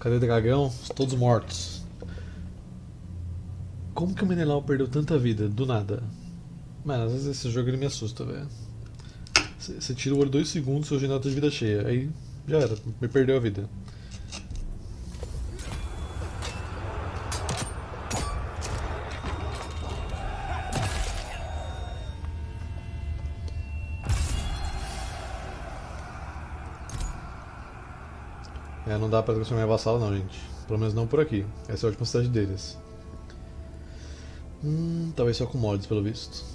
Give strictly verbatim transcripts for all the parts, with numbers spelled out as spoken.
Cadê o dragão? Todos mortos. Como que o Menelau perdeu tanta vida? Do nada. Mano, às vezes esse jogo ele me assusta, velho. Você tira o olho dois segundos, seu general tá de vida cheia. Aí já era, me perdeu a vida. É, não dá pra transformar em vassalo não, gente. Pelo menos não por aqui. Essa é a última cidade deles. Hum, talvez só com mods, pelo visto.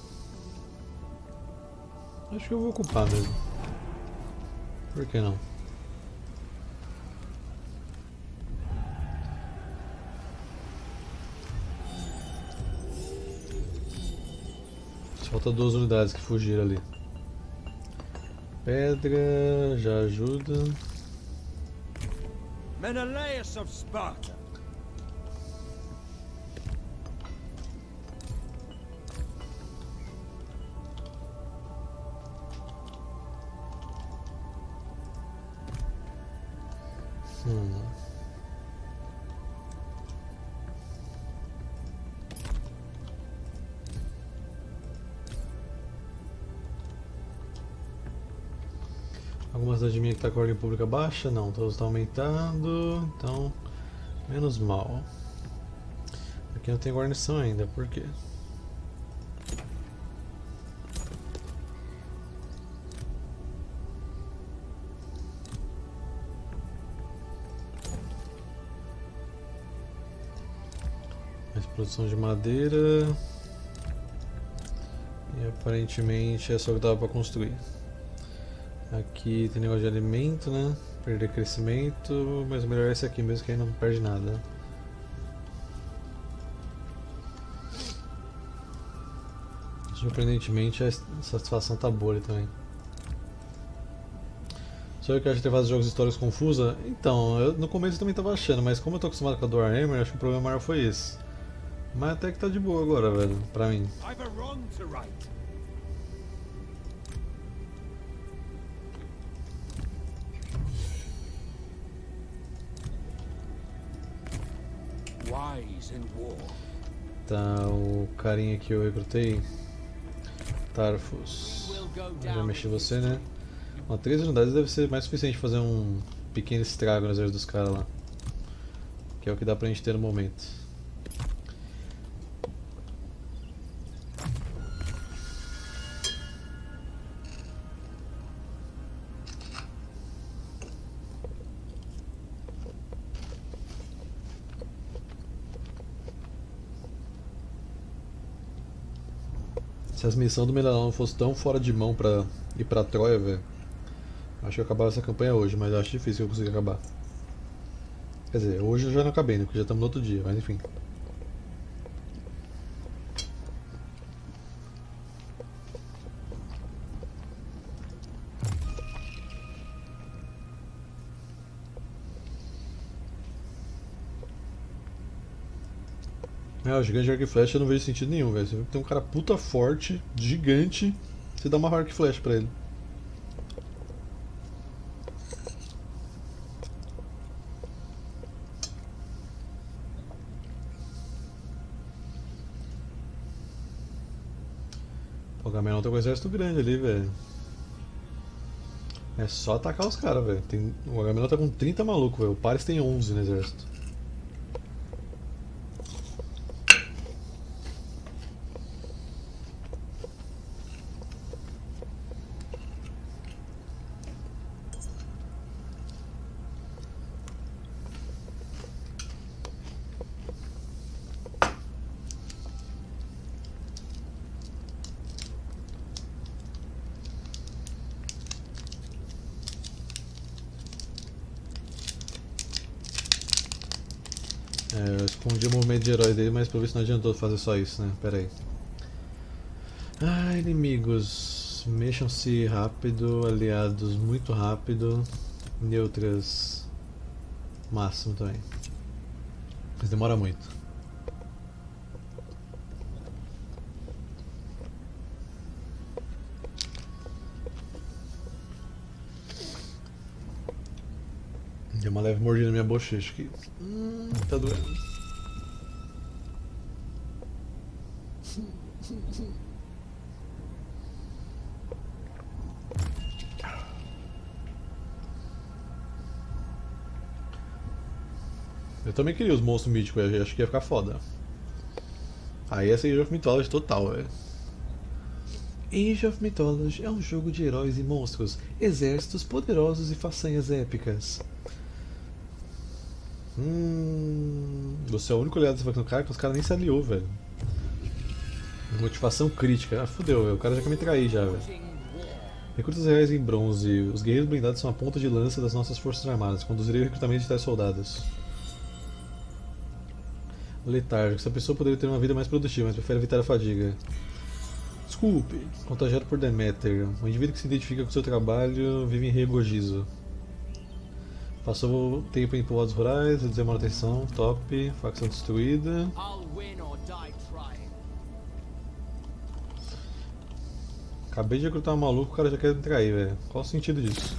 Acho que eu vou ocupar mesmo. Por que não? Só falta duas unidades que fugiram ali. Pedra já ajuda. Menelaus of Sparta. Hum. Alguma cidade minha que está com a ordem pública baixa? Não, todos estão aumentando, então menos mal. Aqui não tem guarnição ainda, por quê? Mais produção de madeira. E aparentemente é só o que dava para construir. Aqui tem negócio de alimento, né? Perder crescimento, mas o melhor é esse aqui mesmo, que aí não perde nada. Surpreendentemente a satisfação tá boa ali também. Só eu que acho que tem vários jogos históricos confusa. Então, eu, no começo eu também tava achando, mas como eu tô acostumado com a do Warhammer, acho que o problema maior foi esse. Mas até que tá de boa agora, velho, pra mim. I've a wrong to right. Wise in war. Tá, o carinha que eu recrutei, Tarfus. Eu já mexi você, né? Uma três unidades deve ser mais suficiente pra fazer um pequeno estrago no exército dos caras lá. Que é o que dá pra gente ter no momento. Se as missões do Menelau não fossem tão fora de mão pra ir pra Troia, velho, acho que eu acabava essa campanha hoje, mas eu acho difícil que eu consiga acabar. Quer dizer, hoje eu já não acabei, né? Porque já estamos no outro dia, mas enfim. É, o gigante de arco e flecha eu não vejo sentido nenhum, velho. Você tem um cara puta forte, gigante, você dá uma arco e flecha pra ele. O Agamenon tá com um exército grande ali, velho. É só atacar os caras, velho. Tem... O Agamenon tá com trinta malucos, velho. O Paris tem onze no exército. É, eu escondi o movimento de heróis dele, mas pelo visto não adiantou fazer só isso, né? Pera aí. Ah, inimigos. Mexam-se rápido, aliados muito rápido, neutras máximo também. Mas demora muito. Deu uma leve mordida na minha bochecha aqui. Hum, tá doendo. Eu também queria os monstros míticos, eu acho que ia ficar foda. Aí essa Age of Mythology total, velho. Age of Mythology é um jogo de heróis e monstros, exércitos poderosos e façanhas épicas. Hum, você é o único aliado dessa facção. Cara, que os caras nem se aliou, velho. Motivação crítica. Ah, fodeu, velho. O cara já quer me trair já, velho. Recrutas reais em bronze. Os guerreiros blindados são a ponta de lança das nossas forças armadas. Conduzirei o recrutamento de tais soldados. Letárgico. Essa pessoa poderia ter uma vida mais produtiva, mas prefere evitar a fadiga. Desculpe. Contagiado por Demeter. Um indivíduo que se identifica com seu trabalho vive em regozijo. Passou tempo em povoados rurais, reduzir a manutenção, top, facção destruída. Acabei de recrutar um maluco, o cara já quer me trair, velho. Qual o sentido disso?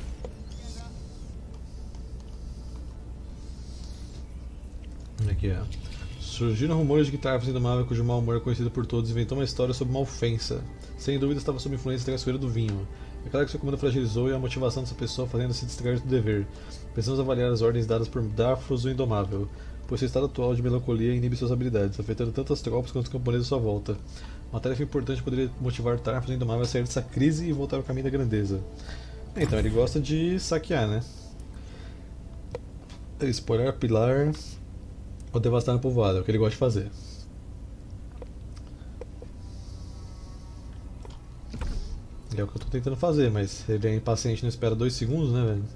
Aqui é. Surgiram rumores de que Tarfos Indomável, cujo mau humor é conhecido por todos, inventou uma história sobre uma ofensa. Sem dúvida estava sob influência traiçoeira do vinho. É claro que seu comando fragilizou e a motivação dessa pessoa fazendo-se distrair do dever. Precisamos avaliar as ordens dadas por Darfos o Indomável, pois seu estado atual de melancolia inibe suas habilidades, afetando tanto as tropas quanto os camponeses à sua volta. Uma tarefa importante poderia motivar Darfos o Indomável a sair dessa crise e voltar ao caminho da grandeza. Então, ele gosta de saquear, né? Espolhar, pilar ou devastar no povoado, é o que ele gosta de fazer. É o que eu tô tentando fazer, mas ele é impaciente e não espera dois segundos, né, velho?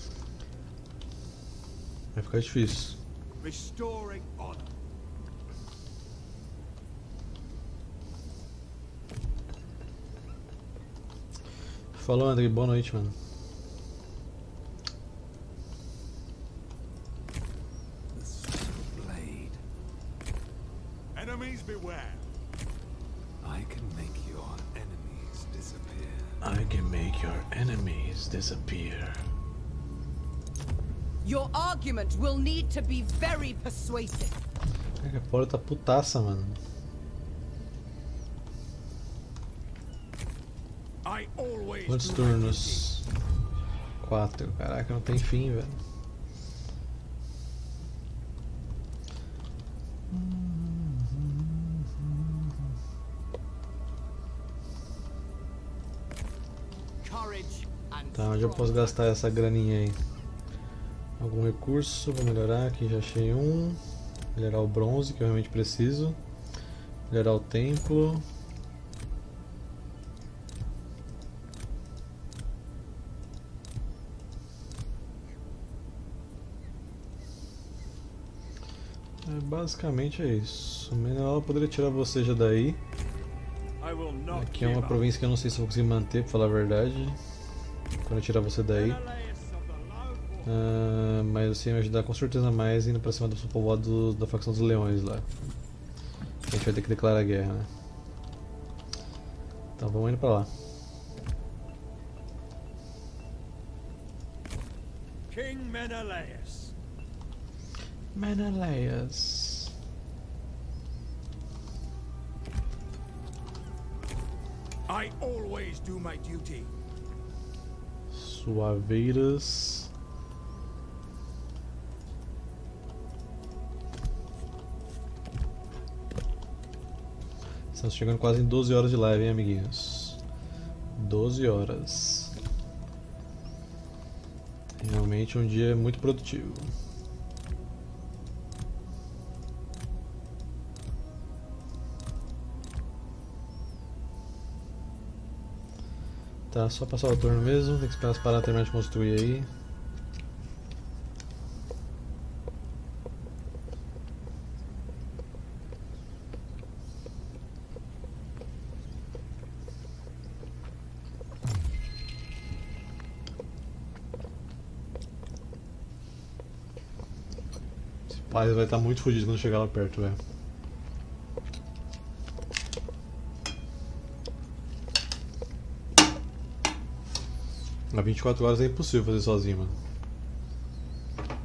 Vai ficar difícil. Restoring honor. Falou, André, boa noite, mano. Enemies beware. I can make your enemies disappear. I can make your enemies disappear. Your argument will need to be very persuasive. Caraca, a Paula tá putaça, mano. I always Quantos do my turnos? Quatro. Caraca, não tem fim, velho. courage and Tá, onde eu posso gastar essa graninha aí? Algum recurso, vou melhorar, aqui já achei um. Melhorar o bronze, que eu realmente preciso. Melhorar o templo. É, basicamente é isso. O mineral eu poderia tirar você já daí. I will not Aqui é uma give up. província que eu não sei se vou conseguir manter, pra falar a verdade. Quando eu tirar você daí. Menelaus of the Low Ah, mas você vai me ajudar com certeza mais indo pra cima do povoado da facção dos leões lá. A gente vai ter que declarar guerra, né? Então vamos indo pra lá. King Menelaus. Menelaus. I always do my duty. Suaveiras. Estamos chegando quase em doze horas de live, hein, amiguinhos? doze horas. Realmente um dia muito produtivo. Tá, só passar o turno mesmo, tem que esperar as paradas terminar de construir aí. Esse pai vai estar muito fodido quando chegar lá perto, velho. Há vinte e quatro horas é impossível fazer sozinho, mano.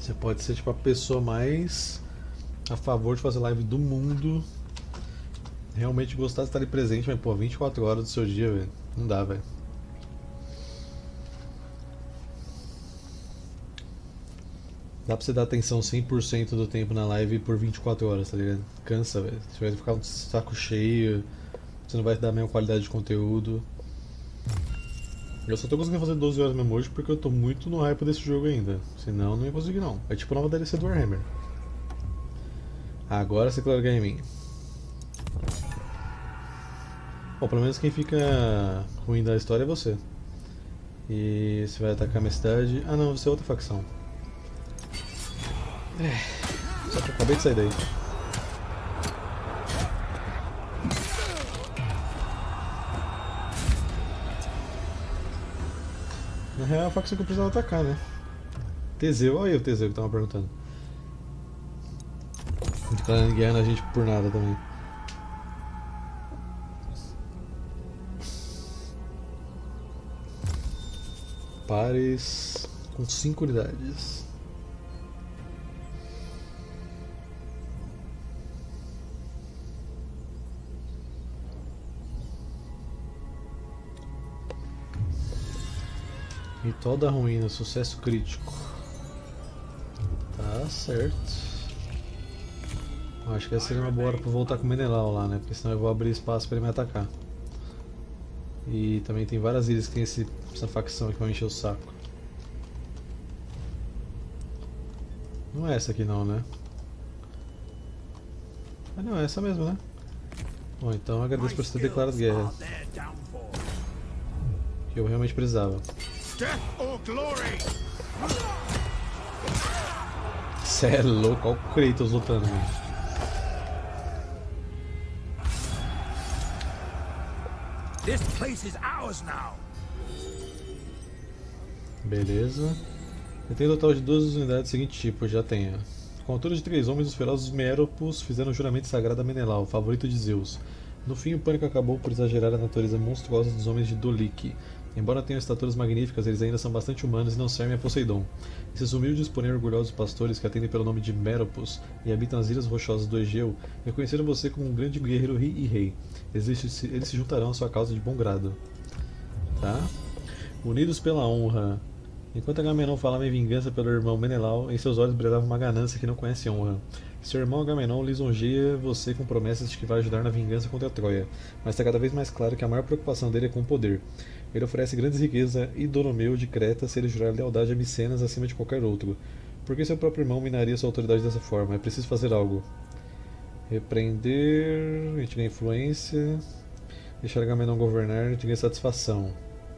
Você pode ser tipo a pessoa mais a favor de fazer live do mundo. Realmente gostar de estar ali presente, mas pô, vinte e quatro horas do seu dia, velho. Não dá, velho. Dá pra você dar atenção cem por cento do tempo na live por vinte e quatro horas, tá ligado? Cansa, velho. Você vai ficar um saco cheio, você não vai dar a mesma qualidade de conteúdo. Eu só tô conseguindo fazer doze horas mesmo hoje porque eu tô muito no hype desse jogo ainda. Senão não ia conseguir não. É tipo a nova D L C do Warhammer. Agora você claro em mim. Bom, pelo menos quem fica ruim da história é você. E você vai atacar a minha cidade. Ah não, você é outra facção. É, só que eu acabei de sair daí. Na real é a facção que eu precisava atacar, né? Teseu, olha aí o Teseu que tava perguntando. Declarando guerra na gente por nada também. Pares com cinco unidades. Ritual da ruína, sucesso crítico. Tá certo. Acho que essa seria uma boa hora pra voltar com o Menelau lá, né? Porque senão eu vou abrir espaço pra ele me atacar. E também tem várias ilhas que tem esse, essa facção aqui que vai encher o saco. Não é essa aqui não, né? Ah não, é essa mesmo, né? Bom, então agradeço por você ter declarado guerra. Que eu realmente precisava. Cê é louco, olha o Kratos lutando, mano. This place is ours now. Beleza. Eu tenho um total de duas unidades do seguinte tipo, já tenho. Com a altura de três homens, os ferozes Meropos fizeram um juramento sagrado a Menelau, favorito de Zeus. No fim, o pânico acabou por exagerar a natureza monstruosa dos homens de Dolik. Embora tenham estaturas magníficas, eles ainda são bastante humanos e não servem a Poseidon. Esses humildes, porém orgulhosos pastores que atendem pelo nome de Meropos e habitam as ilhas rochosas do Egeu, reconheceram você como um grande guerreiro e rei. Eles, eles se juntarão à sua causa de bom grado. Tá? Unidos pela honra. Enquanto Agamenon falava em vingança pelo irmão Menelau, em seus olhos brilhava uma ganância que não conhece honra. Seu irmão Agamenon lisonjeia você com promessas de que vai ajudar na vingança contra a Troia, mas está cada vez mais claro que a maior preocupação dele é com o poder. Ele oferece grandes riquezas a Idonomeu de Creta se ele jurar lealdade a Micenas acima de qualquer outro. Por que seu próprio irmão minaria sua autoridade dessa forma? É preciso fazer algo. Repreender, a gente ganha influência. Deixar Agamenon governar, a gente ganha satisfação.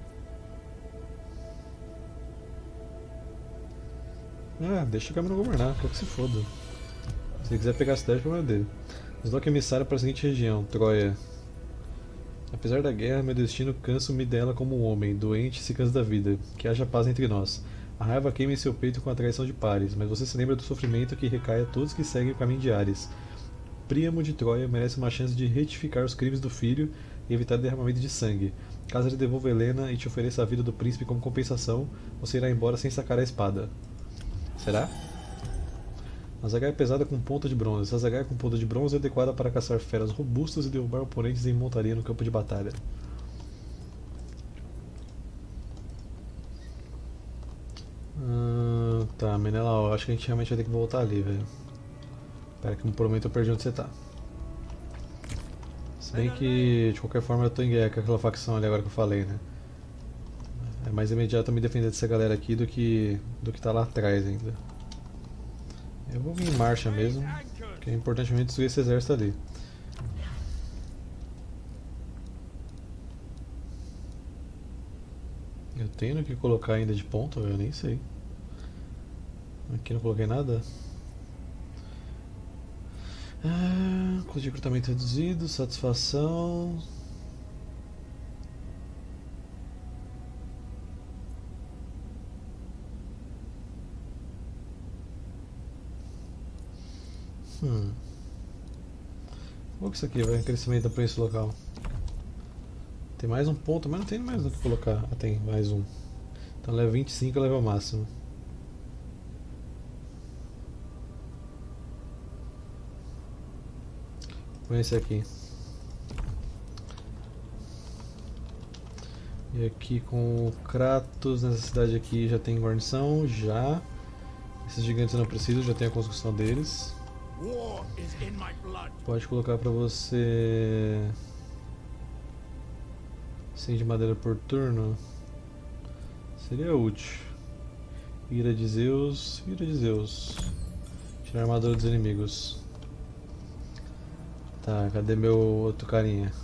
Ah, deixa o Agamenon governar, quer que se foda. Se ele quiser pegar a cidade, é problema dele. Desloque emissário para a seguinte região, Troia. Apesar da guerra, meu destino canso-me dela como um homem, doente e se cansa da vida. Que haja paz entre nós. A raiva queima em seu peito com a traição de Pares, mas você se lembra do sofrimento que recai a todos que seguem o caminho de Ares. Príamo de Troia merece uma chance de retificar os crimes do filho e evitar derramamento de sangue. Caso ele devolva Helena e te ofereça a vida do príncipe como compensação, você irá embora sem sacar a espada. Será? A zaga é pesada com ponta de bronze. Essa zaga com ponta de bronze é adequada para caçar feras robustas e derrubar oponentes em montaria no campo de batalha. Ah, tá, Menelau, acho que a gente realmente vai ter que voltar ali, velho. Espera que no momento eu perdi onde você tá. Se bem que, de qualquer forma, eu tô em guerra com aquela facção ali agora que eu falei, né? É mais imediato me defender dessa galera aqui do que, do que tá lá atrás ainda. Eu vou vir em marcha mesmo, que é importante destruir esse exército ali. Eu tenho no que colocar ainda de ponto? Eu nem sei. Aqui não coloquei nada. Ah, custo de recrutamento reduzido, satisfação. Hum. Qual que isso aqui vai crescimento do preço local? Tem mais um ponto, mas não tem mais o que colocar. Ah, tem mais um. Então leva vinte e cinco, leva o máximo. Põe esse aqui. E aqui com o Kratos, nessa cidade aqui já tem guarnição, já. Esses gigantes eu não preciso, já tem a construção deles. War is in my blood. Pode colocar pra você... cem de madeira por turno. Seria útil. Ira de Zeus, ira de Zeus. Tirar a armadura dos inimigos. Tá, cadê meu outro carinha?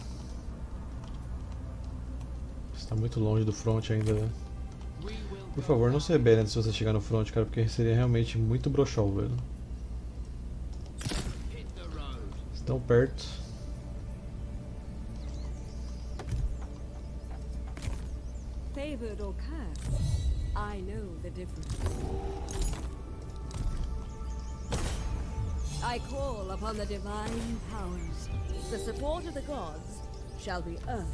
Está muito longe do front ainda, velho. Por favor, não se rebelem antes de você chegar no front, cara, porque seria realmente muito broxol, velho. Estão perto. Favored or cursed, I know the difference. I call upon the divine powers. The support of the gods shall be earned.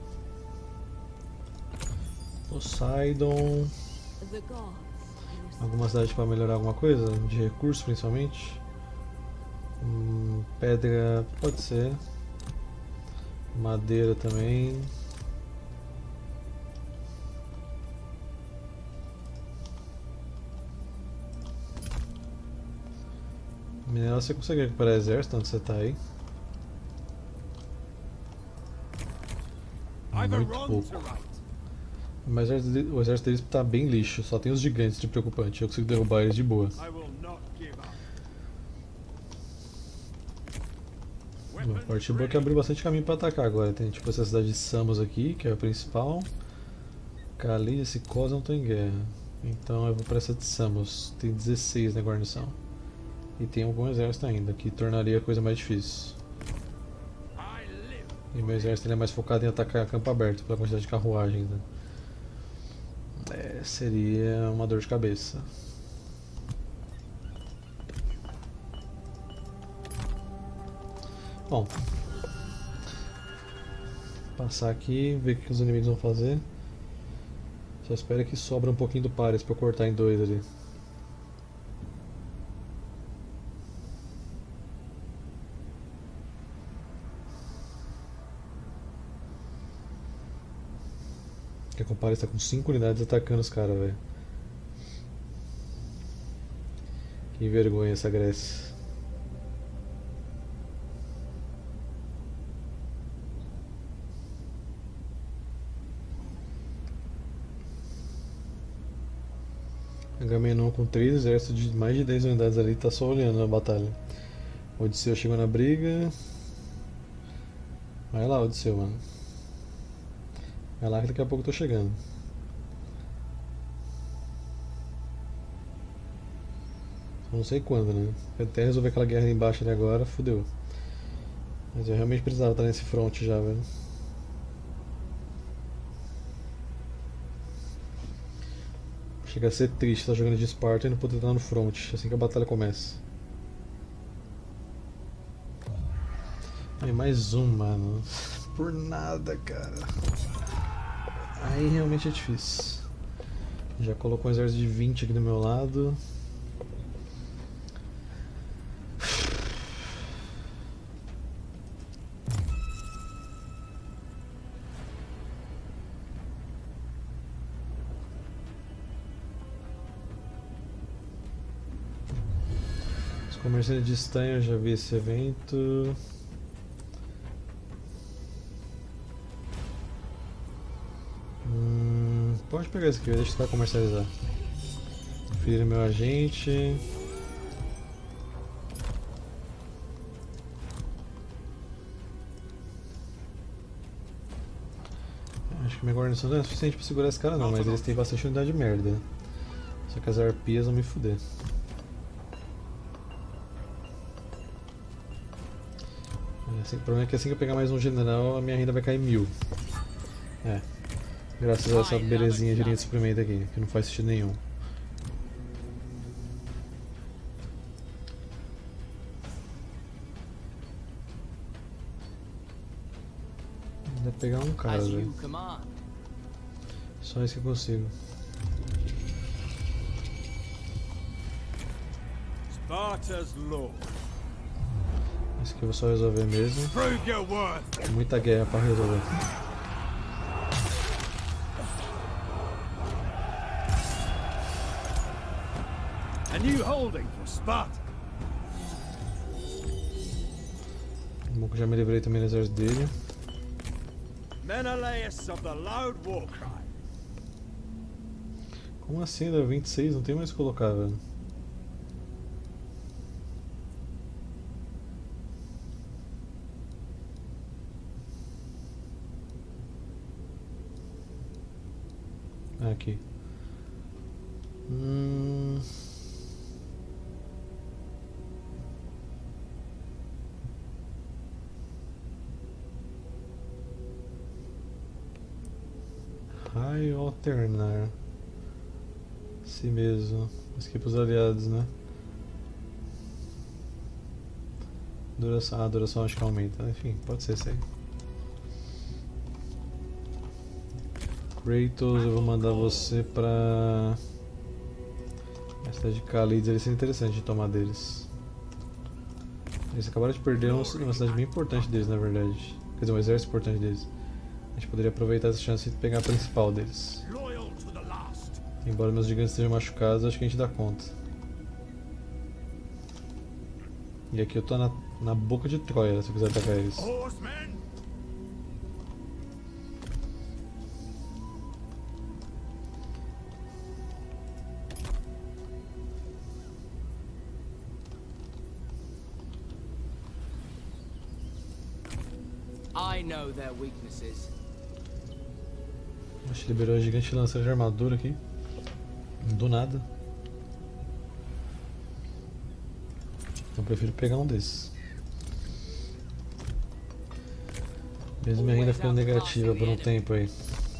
Poseidon. The gods. Alguma cidade para melhorar alguma coisa? De recursos, principalmente? Hum, pedra, pode ser. Madeira também. Mineral, você consegue recuperar exército onde você tá aí? Muito pouco. Mas o exército, o exército deles tá bem lixo, só tem os gigantes de preocupante. Eu consigo derrubar eles de boa. A parte boa é que abriu bastante caminho para atacar agora. Tem tipo essa cidade de Samos aqui, que é a principal. Kali e Sicos não estão em guerra. Então eu vou para essa de Samos. Tem dezesseis na guarnição. E tem algum exército ainda, que tornaria a coisa mais difícil. E meu exército ele é mais focado em atacar campo aberto, pela quantidade de carruagem ainda. É, seria uma dor de cabeça. Bom, passar aqui, ver o que os inimigos vão fazer. Só espero que sobra um pouquinho do Paris para eu cortar em dois ali. Que a Compare está com cinco unidades atacando os caras, velho. Que vergonha essa Grécia. Agamenon com três exércitos de mais de dez unidades ali tá só olhando a batalha. Odisseu chegou na briga. Vai lá, Odisseu, mano. Vai lá que daqui a pouco eu tô chegando. Não sei quando, né? Até resolver aquela guerra ali embaixo ali agora, fodeu. Mas eu realmente precisava estar nesse front já, velho. Chega a ser triste estar jogando de Esparta e não poder estar no front assim que a batalha começa. Aí mais um, mano. Por nada, cara. Aí realmente é difícil. Já colocou um exército de vinte aqui do meu lado. Os comerciantes de estanho, eu já vi esse evento. Pode pegar esse aqui, deixa eu tentar comercializar. Ferir meu agente. Acho que minha guarnição não é suficiente pra segurar esse cara não, mas eles têm bastante unidade de merda. Só que as arpias vão me fuder. Assim, o problema é que assim que eu pegar mais um general, a minha renda vai cair mil. É. Graças a essa belezinha de linha de suprimento aqui, que não faz sentido nenhum. Ainda pegar um cara, velho. Só isso que eu consigo. Isso aqui eu vou só resolver mesmo. Prove your worth. Muita guerra pra resolver. A new holding for Sparta. Bom que eu já me livrei também do exército dele. Menelaus of the loud war cry. Como assim, level vinte e seis? Não tem mais o que colocar, velho. Aqui. Hum... Raio alternar. Si mesmo. Isso aqui pros aliados, né? Duração. Ah, duração acho que aumenta. Enfim, pode ser isso aí. Kratos, eu vou mandar você pra a cidade de Khalid. Ele seria interessante de tomar deles. Eles acabaram de perder uma, uma cidade bem importante deles, na verdade. Quer dizer, um exército importante deles. A gente poderia aproveitar essa chance de pegar a principal deles. Loyal to the last. Embora meus gigantes estejam machucados, acho que a gente dá conta. E aqui eu tô na, na boca de Troia, se eu quiser atacar eles. Horsemen. I know their weaknesses. A gente liberou a gigante lança de armadura aqui. Do nada. Então eu prefiro pegar um desses. Mesmo minha renda ficando negativa por um tempo aí.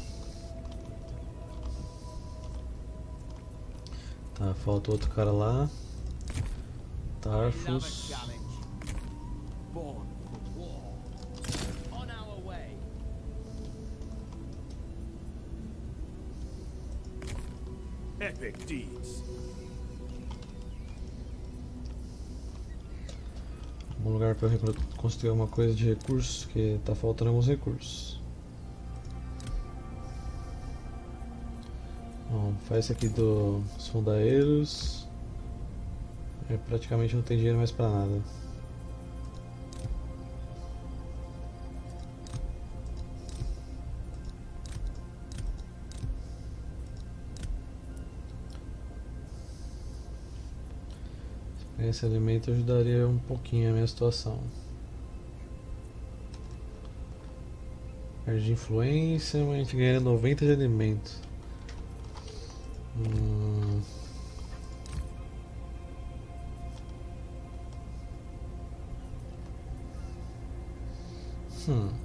Tá, falta outro cara lá. Tarfus. Born for war. On our way. Epic deeds. Um lugar para construir alguma coisa de recursos, que tá faltando alguns recursos. Bom, faz isso aqui dos fundaeiros. É, praticamente não tem dinheiro mais para nada. Esse alimento ajudaria um pouquinho a minha situação. Perde influência, mas a gente ganha noventa de alimento. Hum. Hum.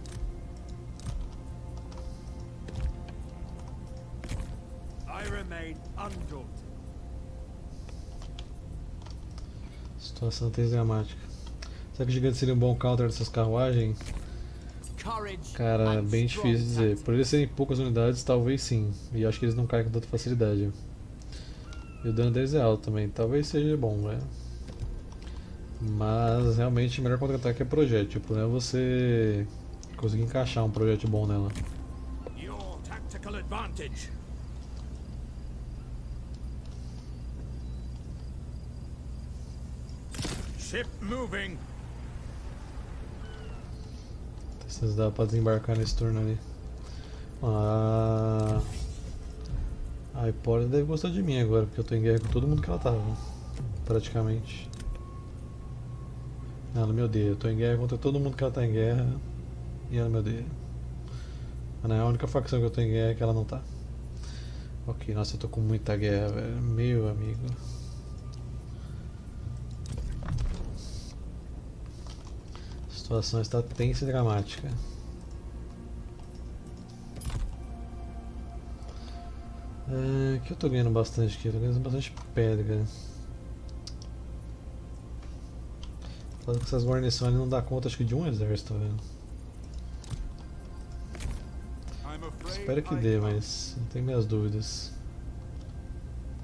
I remain undaunted. Situação dramática. Será que o gigante seria um bom counter dessas carruagens? Cara, bem difícil de dizer. Por eles serem poucas unidades, talvez sim. E acho que eles não caem com tanta facilidade. E o dano deles é alto também. Talvez seja bom, velho. Mas realmente o melhor contra-ataque é projétil. O problema é você conseguir encaixar um projétil bom nela. Your tactical advantage. Ship moving. Se dá pra desembarcar nesse turno ali. Ah, a Hipólita deve gostar de mim agora, porque eu tô em guerra com todo mundo que ela tava. Praticamente. Ela me odeia. Eu tô em guerra contra todo mundo que ela tá em guerra. E ela me odeia. Mas não é a única facção que eu tô em guerra que ela não tá. Ok, nossa, eu tô com muita guerra, velho. Meu amigo. A situação está tensa e dramática. É, que eu tô ganhando bastante aqui, eu tô ganhando bastante pedra. Falando que essas guarnições não dá conta, acho que de um exército, velho. Espero que dê, mas eu tenho minhas dúvidas.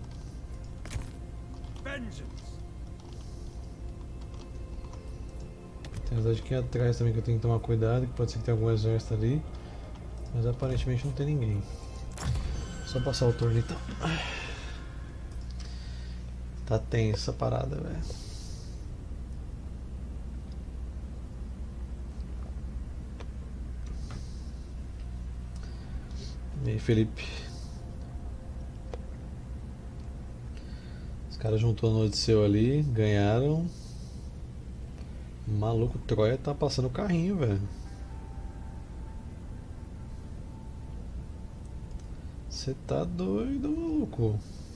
Vengeance. Tem um aqui atrás também que eu tenho que tomar cuidado, que pode ser que tenha algum exército ali. Mas aparentemente não tem ninguém. Só passar o turno então. Tá tensa a parada, velho. E aí, Felipe? Os caras juntou no Odisseu ali, ganharam. O maluco Troia tá passando o carrinho, velho. Você tá doido, maluco?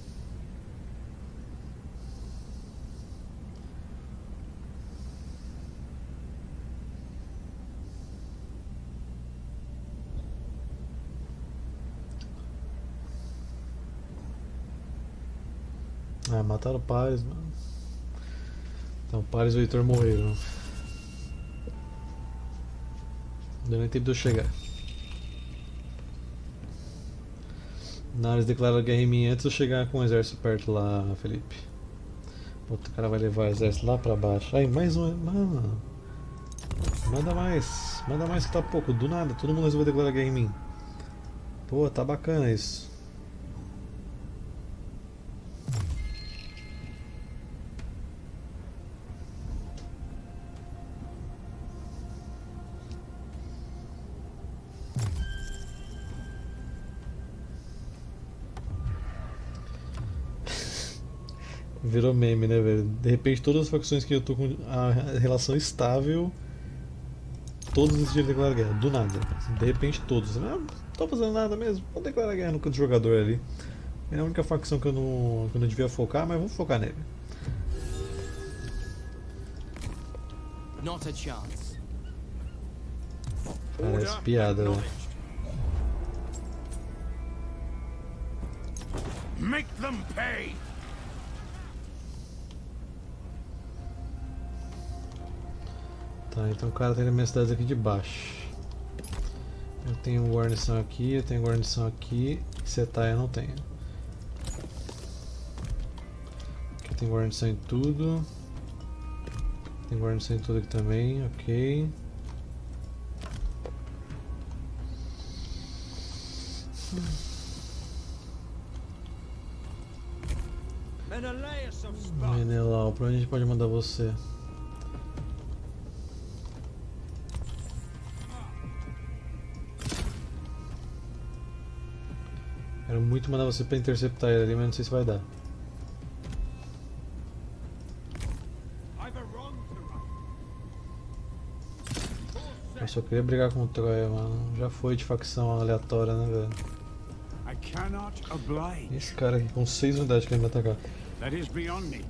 Ah, mataram o Paris, mano. Então, o Paris e o Heitor morreram. Não deu nem tempo de eu chegar. Nares declara guerra em mim antes de eu chegar com o exército perto lá, Felipe. Outro cara vai levar o exército lá pra baixo. Ai, mais um. Mano. Manda mais. Manda mais que tá pouco. Do nada, todo mundo resolveu declarar guerra em mim. Pô, tá bacana isso. Virou meme, né, velho? De repente, todas as facções que eu tô com a relação estável, todos decidiram declarar guerra, do nada. De repente, todos. Não, não tô fazendo nada mesmo, vou declarar guerra no canto do jogador ali. É a única facção que eu não, que eu não devia focar, mas vamos focar nele. Not a chance. Parece piada, velho. Make them pay. Tá, então o cara tem as minhas cidades aqui de baixo. Eu tenho guarnição aqui, eu tenho guarnição aqui. Setai eu não tenho. Aqui tem guarnição em tudo. Tem guarnição em tudo aqui também, ok. Menelau, pra onde a gente pode mandar você? Quero muito mandar você pra interceptar ele ali, mas não sei se vai dar. Eu só queria brigar com o Troia, mano. Já foi de facção aleatória, né, velho? I cannot oblige. Esse cara aqui com seis unidades querendo me atacar. That is beyond me.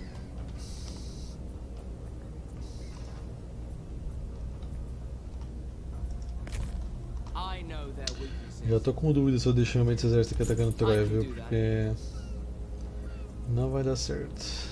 I know their weaknesses. Já tô com dúvida se eu deixo realmente esse exército aqui atacando o Troia, viu? Porque não vai dar certo.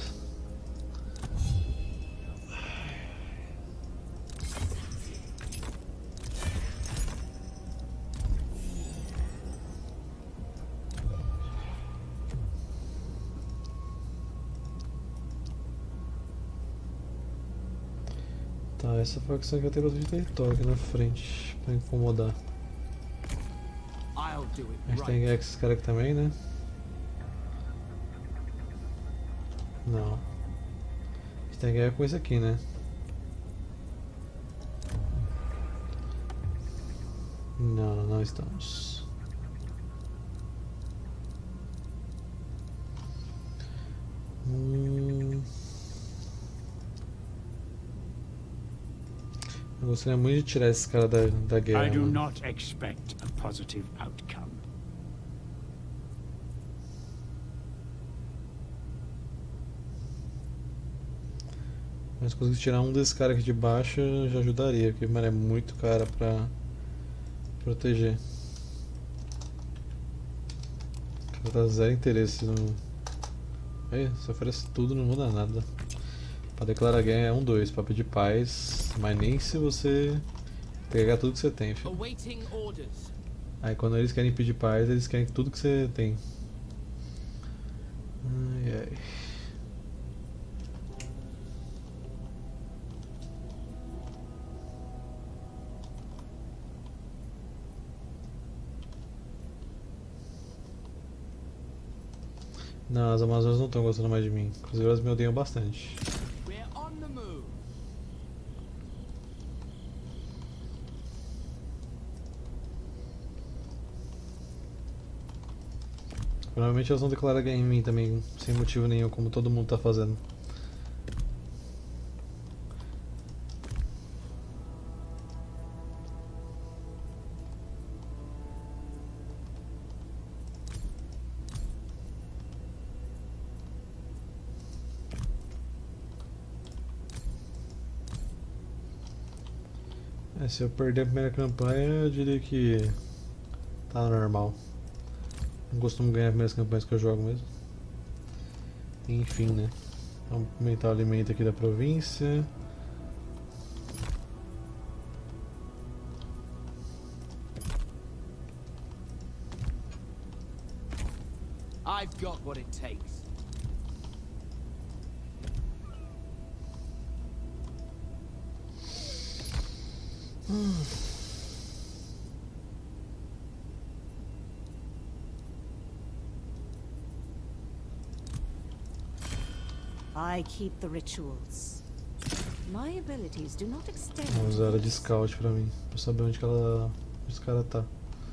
Tá, essa facção aqui tem bastante território aqui na frente pra incomodar. I'll do it A gente tem que right. ganhar com esses caras aqui também, né? Não. A gente tem que ganhar com esse aqui, né? Não, não estamos. Hum... Eu gostaria muito de tirar esse cara da, da guerra. I do Mano. not expect a positive outcome. Mas se conseguir tirar um desses caras aqui de baixo já ajudaria, porque mano, é muito cara pra proteger. O cara tá zero interesse no. Aí, se oferece tudo, não muda nada. Pra declarar guerra é um dois, pra pedir paz, mas nem se você pegar tudo que você tem, filho. Awaiting orders. Aí quando eles querem pedir paz, eles querem tudo que você tem. Ai ai. Não, as Amazonas não estão gostando mais de mim. Inclusive elas me odeiam bastante. We're on the move. Provavelmente elas vão declarar guerra em mim também, sem motivo nenhum, como todo mundo tá fazendo. É, se eu perder a primeira campanha, eu diria que tá normal. Não costumo ganhar as primeiras campanhas que eu jogo mesmo. Enfim, né? Vamos aumentar o alimento aqui da província. I've got what it takes. I keep the rituals. My abilities do not extend. Vamos usar ela de scout pra mim, pra saber onde que ela, onde esse cara tá.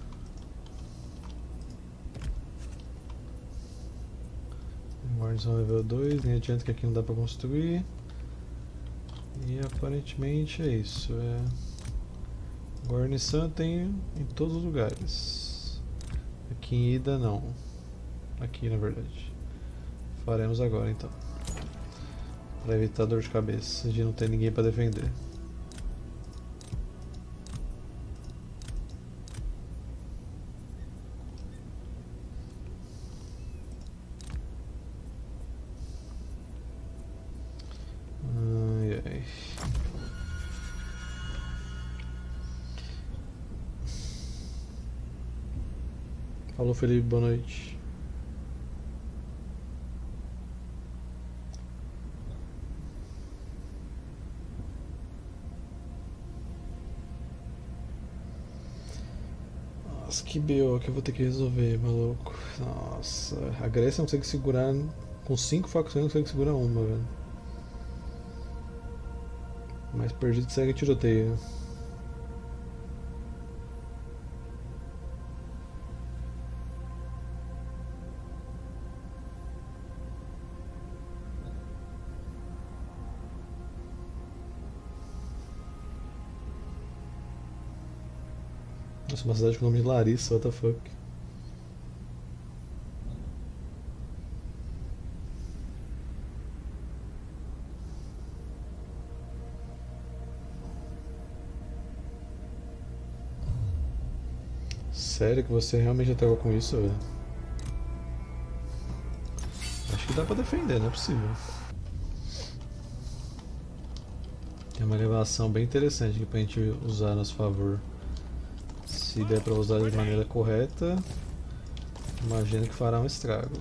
Guarnição level dois, nem adianta que aqui não dá pra construir. E aparentemente é isso. É... Guarnição tem em todos os lugares. Aqui em Ida não. Aqui na verdade. Faremos agora então. Para evitar dor de cabeça de não ter ninguém para defender. Ai, ai. Falou, Felipe, boa noite. Nossa, que B O que eu vou ter que resolver, maluco. Nossa, a Grécia não consegue segurar. Com cinco facções não consegue segurar uma, velho. Mas perdido segue tiroteio. Nossa, uma cidade com o nome de Larissa, what the fuck. Sério que você realmente atacou com isso, velho? Acho que dá pra defender, não é possível. Tem uma elevação bem interessante aqui pra gente usar a nosso favor. Se der pra usar de maneira correta, imagino que fará um estrago.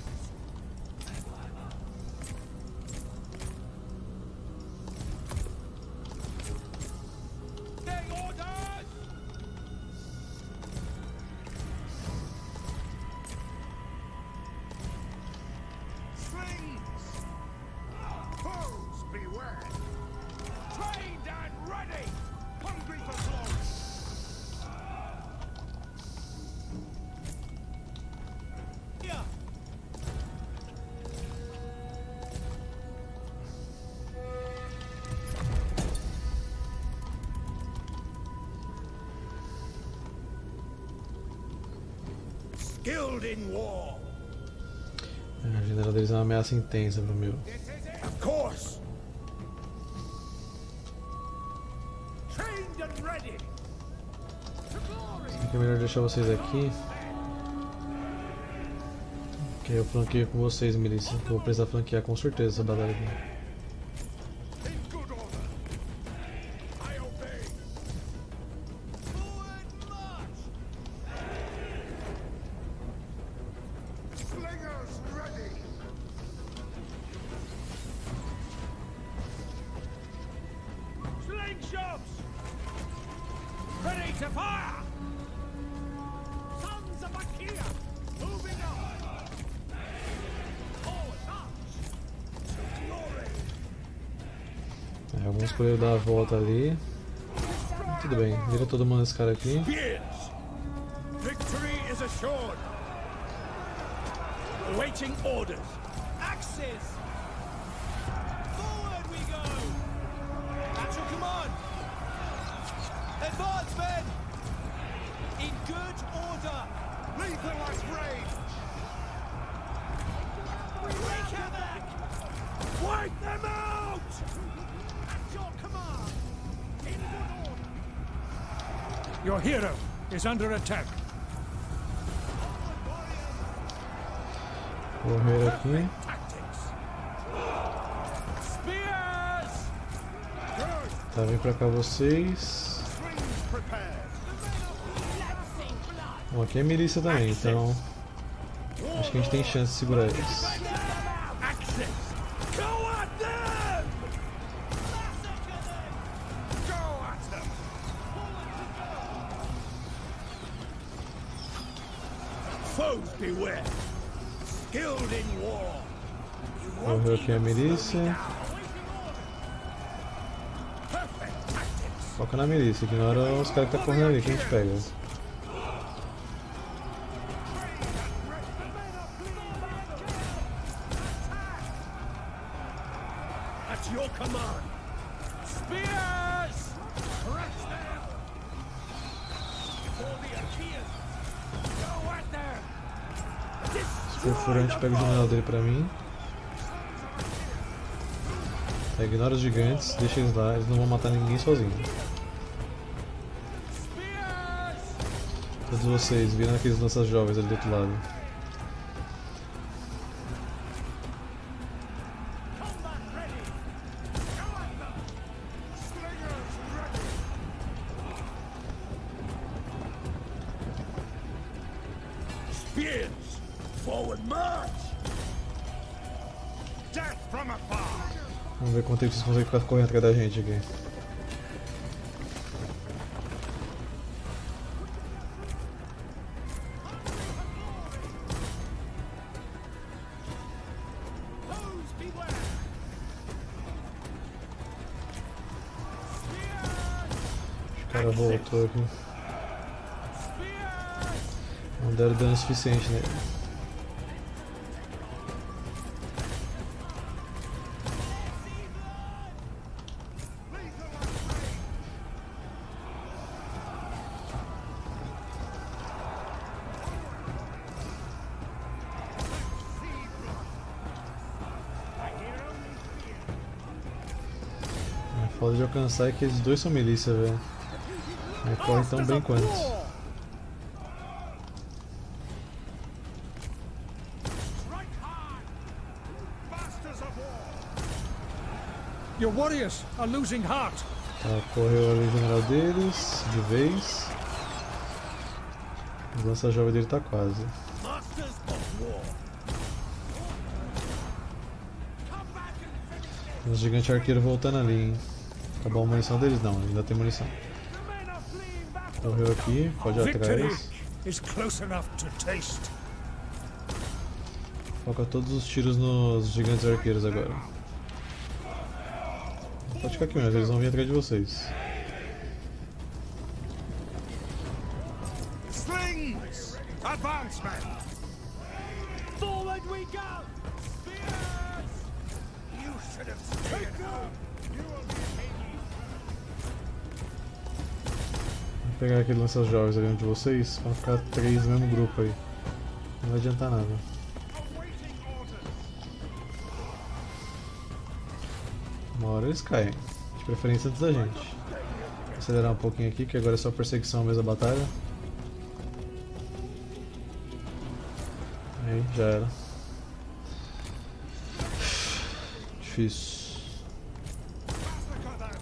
Skilled in war. A general deles é uma ameaça intensa pro meu. Of course. Trained and ready. Acho que é melhor deixar vocês aqui. Que eu flanqueio com vocês, milícia. Que eu vou precisar flanquear com certeza essa batalha aqui. Vamos escolher dar a volta ali. Tudo bem, vira todo mundo esse cara aqui. Spears! Victory is assured! Awaiting orders! Axes! Forward we go! At your command! Advance, men! In good order! Lethal as rain! Break havoc! Wipe them out! At your command! In good order! Your hero is under attack. Correr aqui. Tactics! Spears! Good! Tá, vem pra cá vocês. Slings prepared! Bom, aqui é milícia também, então acho que a gente tem chance de segurar eles. Axes! Go at them! Go at them! Foes beware! Skilled in war! You won't Correu aqui a milícia. perfect tactics! Foca na milícia, ignora os caras que tá correndo ali, que a gente pega. At your command! Spears! Crush them! For the Achaeans! Go at them! Se for furante, pega o general dele pra mim. Tá, ignora os gigantes, deixa eles lá, eles não vão matar ninguém sozinhos. Todos vocês, viram aqueles lanças jovens ali do outro lado. Spears! Forward march! Death from afar! Vamos ver quanto tempo vocês conseguem ficar correndo atrás da gente aqui. O cara voltou aqui. Não deram dano suficiente nele. A foda de alcançar é que eles dois são milícia, velho. Aí corre tão bem quanto. Your warriors are losing heart! Tá, correu ali o general deles, de vez. O lança jovem dele tá quase. Masters of war! Tem os gigantes arqueiros voltando ali, hein. Acabou a munição deles? Não, ainda tem munição. Correu aqui, pode ir Victory atrás. is close enough to taste. Foca todos os tiros nos gigantes arqueiros agora. Pode ficar aqui mesmo, eles vão vir atrás de vocês. Slings! Advance, men! Forward we go! Spears! You should have stayed at home! You will be Vou pegar aquele lanças jovens ali onde de vocês, pra não ficar três no mesmo grupo aí. Não vai adiantar nada. awaiting orders! Uma hora eles caem, de preferência antes da gente. Vou acelerar um pouquinho aqui, que agora é só perseguição mesmo a batalha. Aí, já era. Difícil. Massacre them!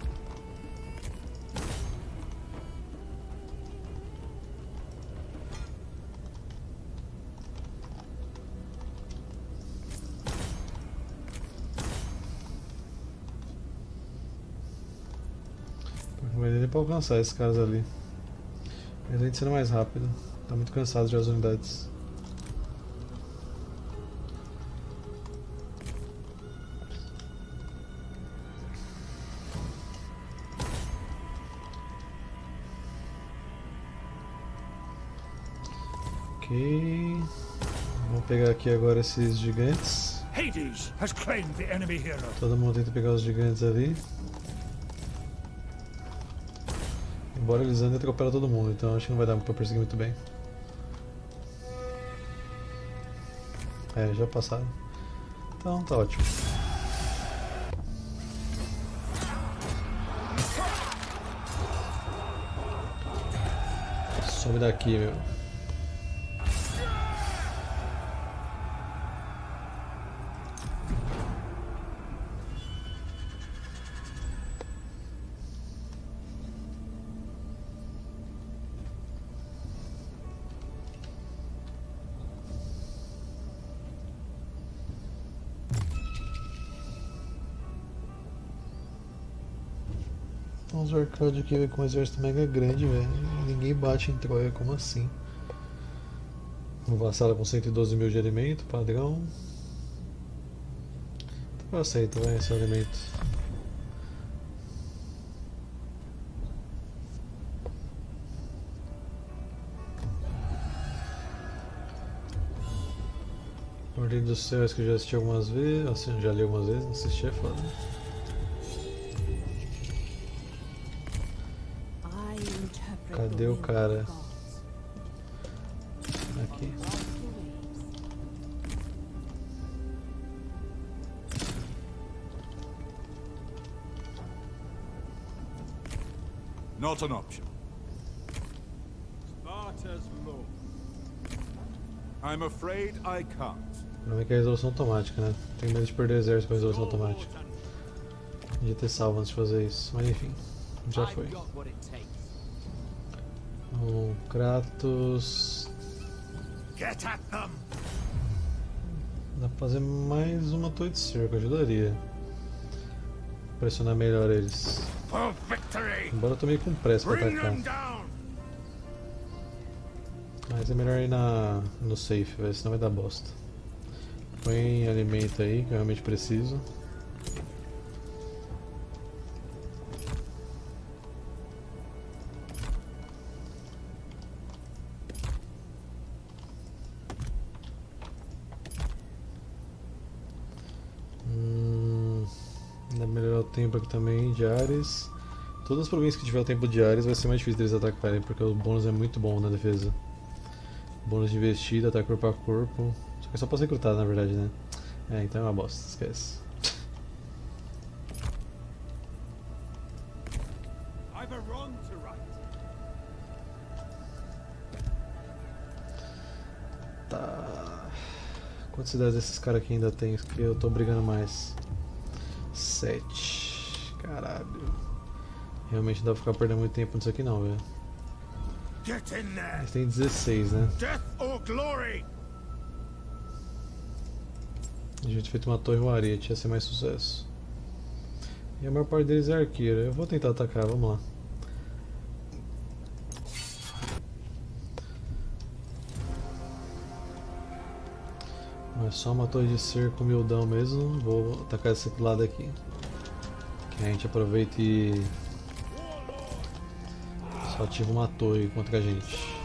Não vai nem pra alcançar esses caras ali. Mas a gente sendo mais rápido. Tá muito cansado já as unidades. Ok. Vamos pegar aqui agora esses gigantes. Hades has claimed the enemy hero. Todo mundo tenta pegar os gigantes ali. Embora eles andem atropelam todo mundo, então acho que não vai dar pra perseguir muito bem. É, já passaram. Então tá ótimo. Some daqui, meu. Uns arcade aqui véio, com um exército mega grande, velho. Ninguém bate em Troia, como assim? Um vassalo com cento e doze mil de alimento, padrão. Então eu aceito, vai, esse alimento. Ordem dos Céus que eu já assisti algumas vezes, assim, já li algumas vezes, não assisti é foda. Cadê o cara? Aqui. Not an option. Sparta's law. I'm afraid I can't. O problema é que é a resolução automática, né? Tenho medo de perder exército com a resolução automática. Podia ter salvo antes de fazer isso, mas enfim, já foi. O Kratos. Get at them. Dá pra fazer mais uma torre de cerco, ajudaria. Pressionar melhor eles. For victory. Embora eu tô meio com pressa pra Bring them atacar. down. Mas é melhor ir na, no safe, véio, senão vai dar bosta. Põe alimento aí que eu realmente preciso. Tempo aqui também de Ares. Todas as províncias que tiver o tempo de Ares vai ser mais difícil deles atacarem, porque o bônus é muito bom na defesa. Bônus de investida, ataque corpo a corpo. Só que é só pra ser recrutado, na verdade, né? É, então é uma bosta, esquece. I've a wrong to right. Tá. Quantas cidades esses caras aqui ainda tem? Que eu tô brigando mais. Sete. Caralho. Realmente não dá pra ficar perdendo muito tempo nisso aqui não, velho. Eles têm dezesseis, né? A gente feito uma torre Warrior, ia ser mais sucesso. E a maior parte deles é arqueiro. Eu vou tentar atacar, vamos lá. Mas só uma torre de cerco humildão mesmo. Vou atacar esse lado aqui. Que a gente aproveita e só ativa uma torre contra a gente.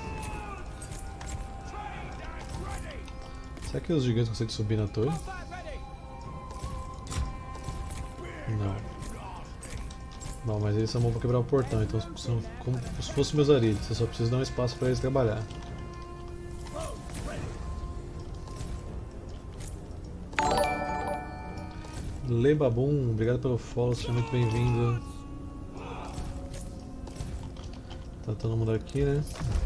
Será que os gigantes conseguem subir na torre? Não. Bom, mas eles são bons para quebrar o portão, então são como se fossem meus arides. Eu só preciso dar um espaço para eles trabalhar. Lebabum, obrigado pelo follow, seja muito bem-vindo. Tá todo mundo aqui, né?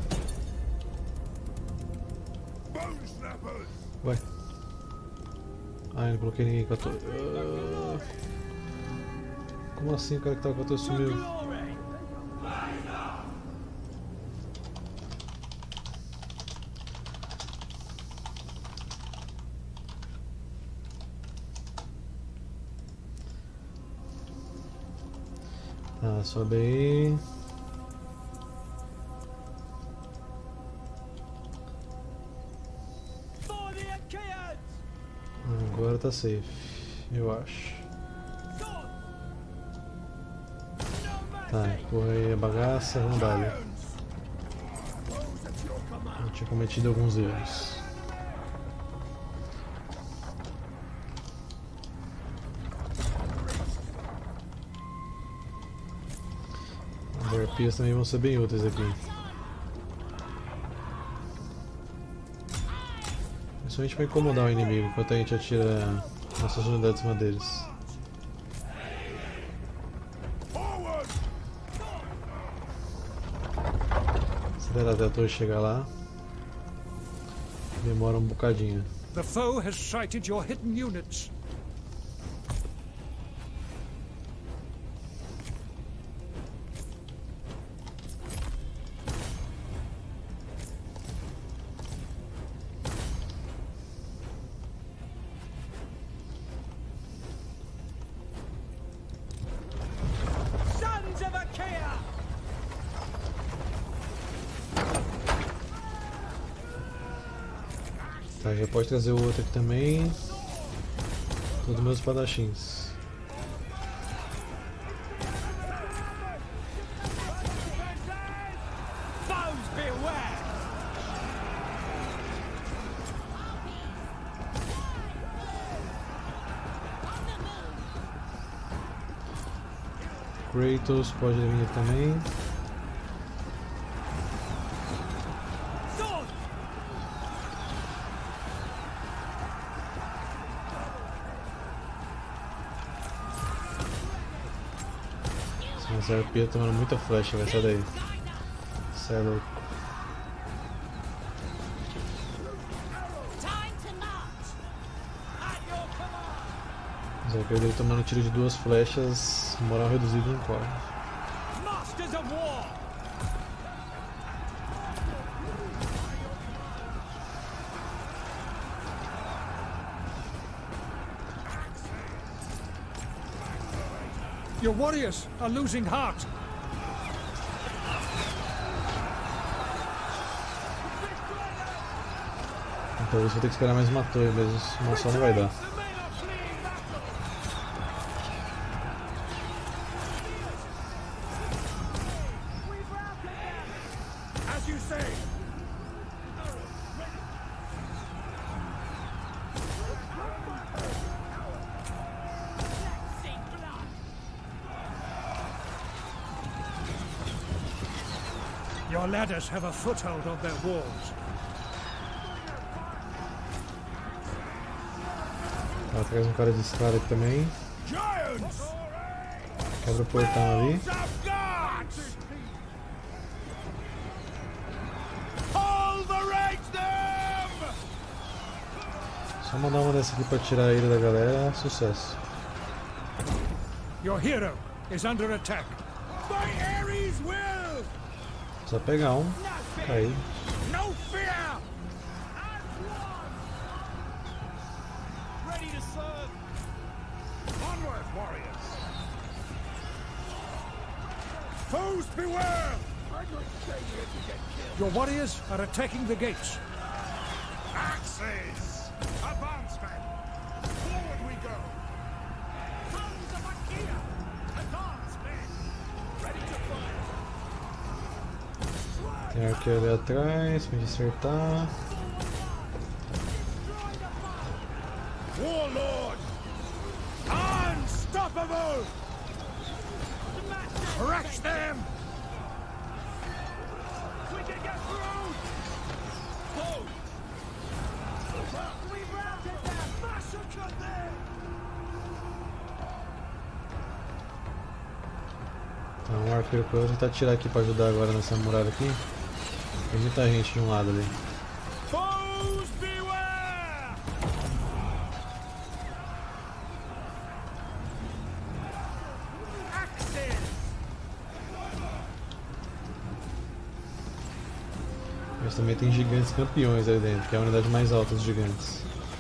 Vai. Ah, eu não coloquei ninguém com a torre. Uh... Como assim o cara que tava com a torre sumiu? Tá, sobe aí. Agora tá safe, eu acho. Tá, empurra aí a bagaça, vamos dar ali. tinha cometido alguns erros. As arpias também vão ser bem úteis aqui. Principalmente para incomodar o inimigo enquanto a gente atira nossas unidades em cima deles. Acelerar até a torre chegar lá. Demora um bocadinho. The foe has sighted your hidden units. Sons of Achaea! Tá, já pode trazer o outro aqui também. Todos meus espadachins. Foes beware! Kratos pode vir também. Sword! Essa arpia tomando muita flecha, vai sair daí. Sai louco. Time to march! At your command! Os arqueiros dele tomando tiro de duas flechas, moral reduzido em quatro. Masters of war! Your warriors are losing heart. Então isso vou ter que esperar mais uma torre, mas uma só não vai dar. The men are fleeing battle! We've routed them! As you say! See blood! Your ladders have a foothold on their walls. Ela traz um cara de escada aqui também. Giants! Quebra o portão ali. Of gods! Pulverate them! Só mandar uma dessa aqui pra tirar a ira da galera, sucesso. Your hero is under attack. By Ares' will! Só pegar um, cair. No fear! As one! Ready to serve! Onward, warriors! Foes beware! I'm not staying here to get killed. Your warriors are attacking the gates. Axes! Advance, men! Forward we go! Sons of Achaea! Advance, men! Ready to fight! Tem arqueiro ali atrás pra gente acertar. Warlord! Unstoppable! Crush them! We can get through! Hold! We've routed them! Massacre them! Então o arqueiro que eu vou tentar tirar aqui pra ajudar agora nessa muralha aqui. Tem muita gente de um lado ali. Foes beware! Axes! Mas também tem gigantes campeões ali dentro, que é a unidade mais alta dos gigantes.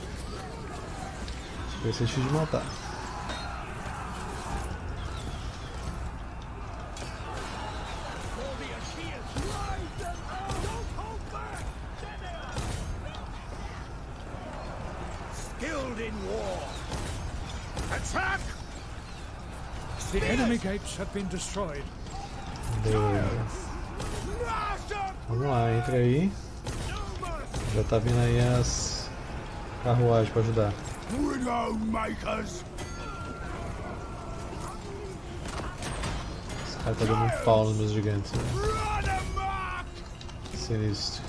Vai ser difícil de matar. For the Achaeans! Drive them out! Don't hold back! There they are! Skilled in war! Attack! The enemy gates have been Beleza. Master! Vamos lá, entra aí. No Já tá vindo aí as carruagens pra ajudar. Widowmakers! Esse cara tá dando um pau nos meus gigantes. Né? Run amok! Sinistro.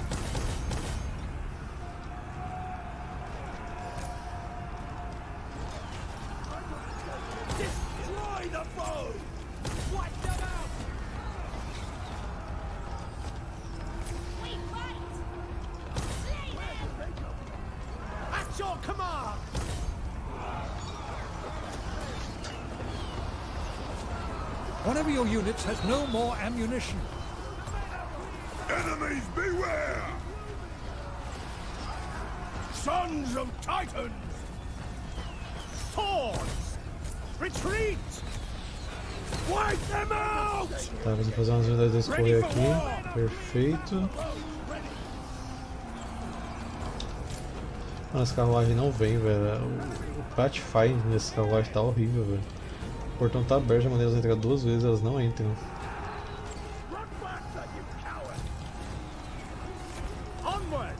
Destroy the foe! Wipe them out! At your command! One of your units has no more ammunition. Enemies beware! Sons of Titans! Swords! Retreat! Wipe them out! Tá, vamos fazer umas unidades desse correr aqui. Perfeito. Mano, essa carruagem não vem, velho. O Pathfinder nesse carruagem tá horrível, velho. O portão tá aberto, já mandei elas entrar duas vezes, elas não entram. Run faster, you coward! Onward!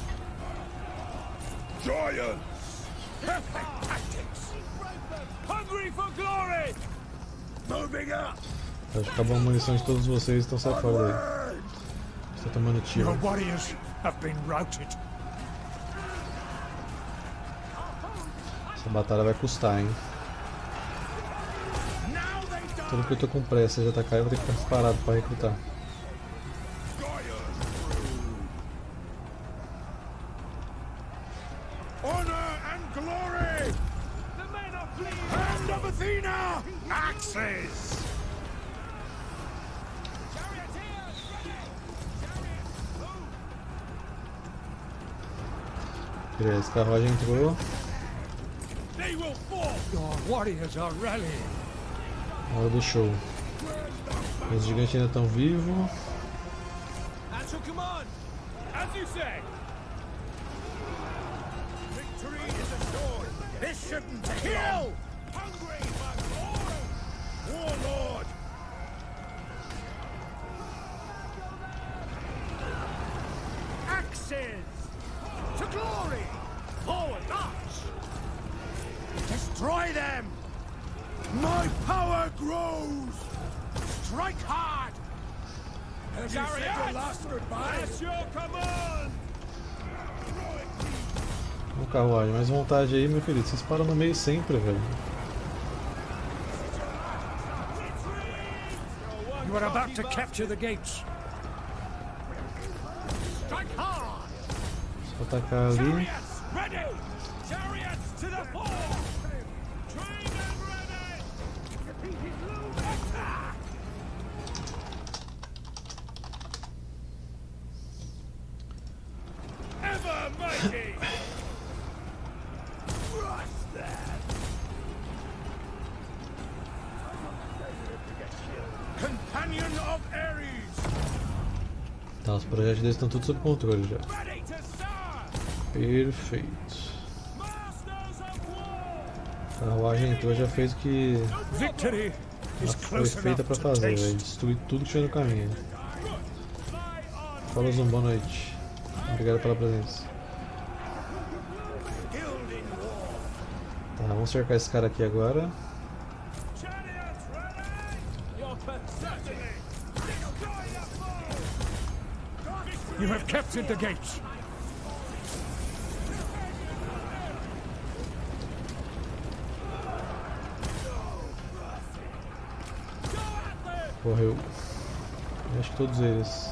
Giants! Perfect tactics! Hungry for glory! Moving up! Acho que acabou a munição de todos vocês, então sai fora daí. Estou tomando tiro. Your warriors have been routed. Essa batalha vai custar, hein? Now they die! Tudo que eu tô com pressa de atacar, eu vou ter que ficar parado pra recrutar. Honor and glory! The men are fleeing! Hand of Athena! Axes! Charioteers, ready! Chariots, move! Beleza, a carruagem entrou. They will fall! Your warriors are rallying. Hora do show. Os gigantes ainda estão vivos. At your command! As you say! Victory is assured! This shouldn't take long! Hungry for glory! Warlord! Axes! To glory! Forward march! Destroy them! My power grows! Strike hard! Have you said your last goodbye? At your command! Uma carruagem, mais vontade aí, meu querido. Vocês param no meio sempre, velho. You are about to capture the gates. Strike hard! Vou atacar ali. Chariots ready! Chariots to the fore! Trained and ready! Attack! Ever mighty! Crush that! Companion of Ares! Tá, os projetos deles estão todos sob controle já. Ready to serve! Perfeito. Masters of war! A carruagem entrou, já fez o que Victory is ela foi close feita enough pra to fazer, velho. taste. Destruir tudo que tinha no caminho. Fly on! Fala, Zoom, boa noite. Obrigado pela presença. Gilding war! Tá, vamos cercar esse cara aqui agora. Chariots ready! Your certainly! Destroy the foe! You have captured the gates. Correu. Acho que todos eles.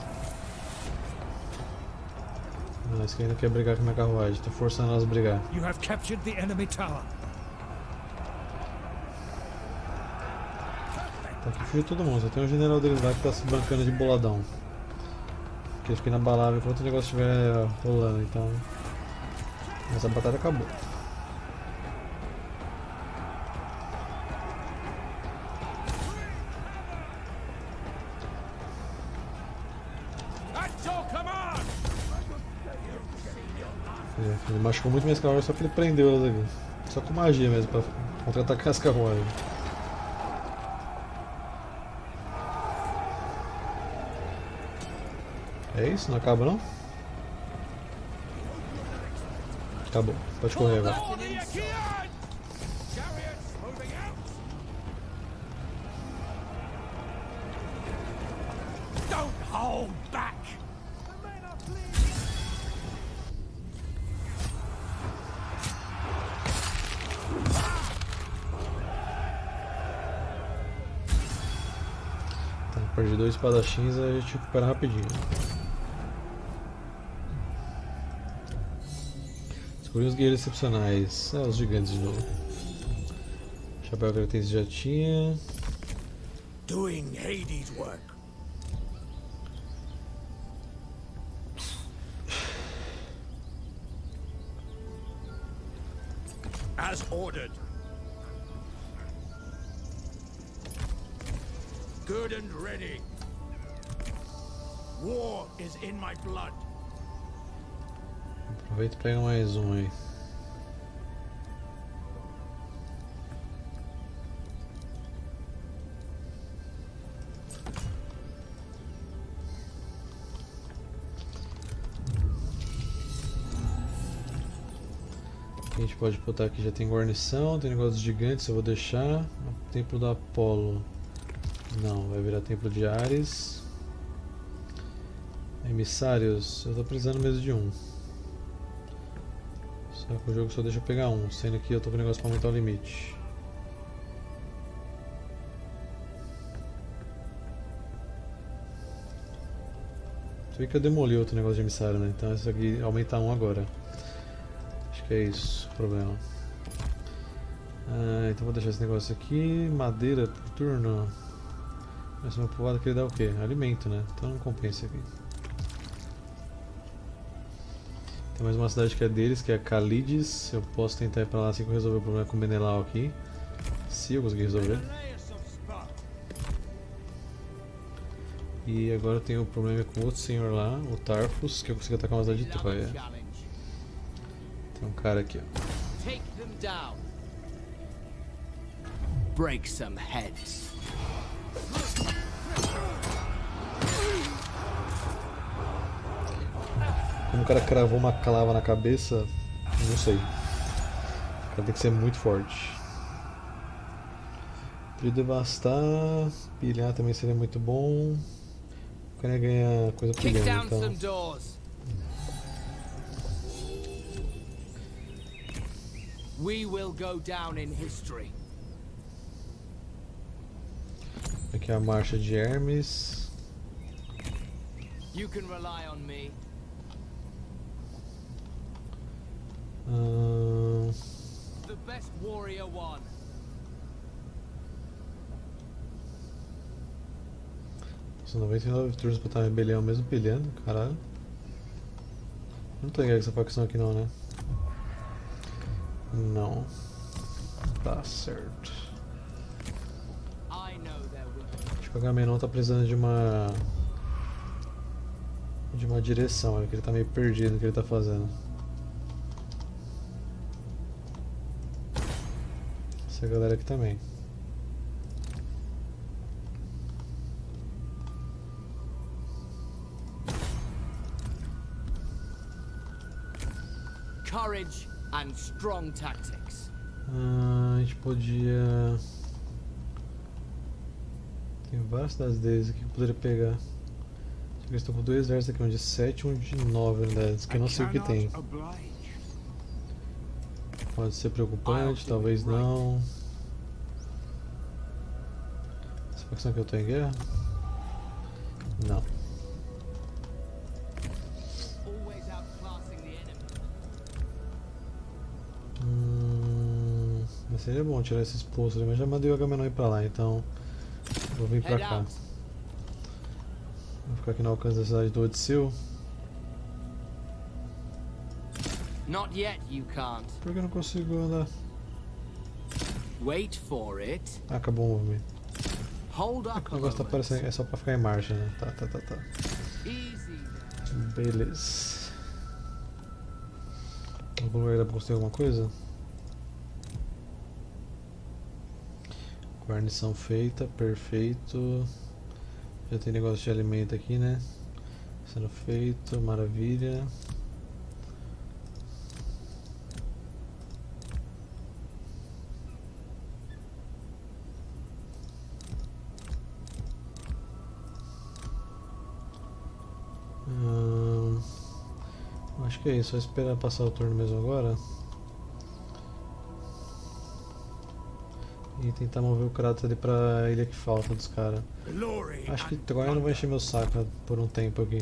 Não, esse aqui ainda quer brigar com a minha carruagem. Tô forçando elas a brigar. You have captured the enemy tower. Tá aqui fugiu todo mundo. Só tem o general deles lá que tá se bancando de boladão. Porque ele fica inabalável enquanto o negócio estiver rolando. Então. Essa batalha acabou. At your command! É, ele machucou muito minhas carruagens, só que ele prendeu elas ali. Só com magia mesmo, pra contra-atacar as carruagens. É isso? Não acaba não? Acabou, pode correr agora. For the Achaeans! Chariots moving out! Don't hold back! The men are fleeing! Tá, perdi dois espadachins, a gente recupera rapidinho. Descobri os guerreiros excepcionais. Ah, os gigantes de novo. Chapéu Kratense já tinha. Doing Hades' work. As ordered. Good and ready. War is in my blood. Aproveita e pega mais um aí. A gente pode botar aqui, já tem guarnição, tem negócio de gigantes, eu vou deixar. Templo do Apolo. Não, vai virar templo de Ares. Emissários, eu tô precisando mesmo de um. Só que o jogo só deixa eu pegar um, sendo que eu tô com o negócio pra aumentar o limite. Tu vê que eu demoli outro negócio de emissário, né? Então isso aqui aumentar um agora. Acho que é isso o problema. Ah, então vou deixar esse negócio aqui. Madeira por turno. Essa é uma povoada que ele dá o quê? Alimento, né? Então não compensa aqui. Tem mais uma cidade que é deles, que é Calides. Eu posso tentar ir pra lá assim que eu resolver o problema com o Menelau aqui. Se eu conseguir resolver. E agora eu tenho um problema com outro senhor lá, o Tarfus, que eu consigo atacar uma cidade de Troia. Tem um cara aqui, ó. Take them down. Break some heads. Como o cara cravou uma clava na cabeça, não sei. O cara tem que ser muito forte. Podia devastar, pilhar também seria muito bom. O cara ia ganhar coisa pilhando, então. We will go down in history. Aqui é a marcha de Hermes. You can rely on me. Uh... The best warrior won. São noventa e nove turnos pra estar em rebelião mesmo pilhando, caralho. Não tô ligado com essa facção aqui não, né? Não. Tá certo. Acho que o Agamenon tá precisando de uma... de uma direção, olha que ele tá meio perdido no que ele tá fazendo. Essa galera aqui também. Courage and strong tactics. Ah, a gente podia... Tem várias cidades deles aqui que eu poderia pegar. Só que eles estão com dois exércitos aqui, um de sete e um de nove unidades, que eu não sei o que tem. Pode ser preocupante, talvez não. Essa facção que eu tô em guerra? Não. Hum, mas seria bom tirar esses postos ali, mas já mandei o Agamenon ir pra lá, então vou vir pra cá. Vou ficar aqui no alcance da cidade do Odisseu. Not yet, you can't. Por que eu não consigo andar? Wait for it. Ah, acabou o movimento. Hold up. O negócio tá aparecendo, é só pra ficar em marcha, né? Tá, tá, tá, tá. Easy. Beleza. Algum lugar dá pra construir alguma coisa? Guarnição feita, perfeito. Já tem negócio de alimento aqui, né? Sendo feito, maravilha. Hum, acho que é isso, só esperar passar o turno mesmo agora. E tentar mover o Kratos ali pra ilha que falta dos caras. Acho que Troia não vai encher meu saco por um tempo aqui.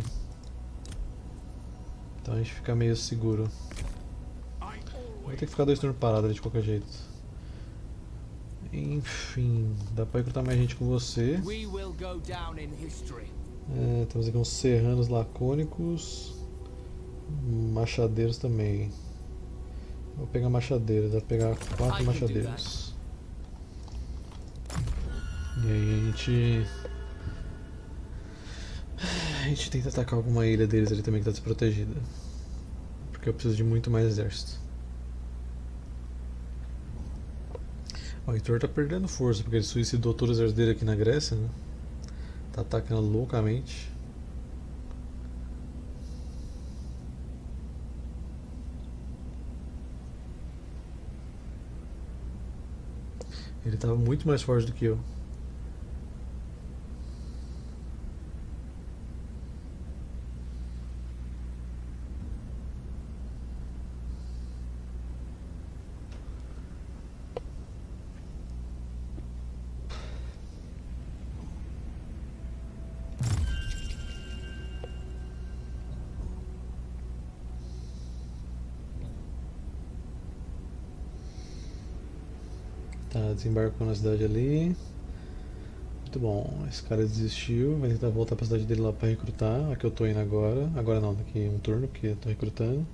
Então a gente fica meio seguro. Vou ter que ficar dois turnos parados ali de qualquer jeito. Enfim, dá pra recrutar mais gente com você. É, temos aqui uns serranos lacônicos. Machadeiros também. Vou pegar machadeiros, dá pra pegar quatro machadeiros. E aí a gente... A gente tenta atacar alguma ilha deles ali também que está desprotegida. Porque eu preciso de muito mais exército. Ó, o Heitor tá perdendo força porque ele suicidou todo o exército dele aqui na Grécia, né? Tá atacando loucamente. Ele tava muito mais forte do que eu. Tá, desembarcou na cidade ali. Muito bom, esse cara desistiu, vai tentar voltar pra cidade dele lá pra recrutar. Aqui eu tô indo agora. Agora não, daqui um turno, porque eu tô recrutando.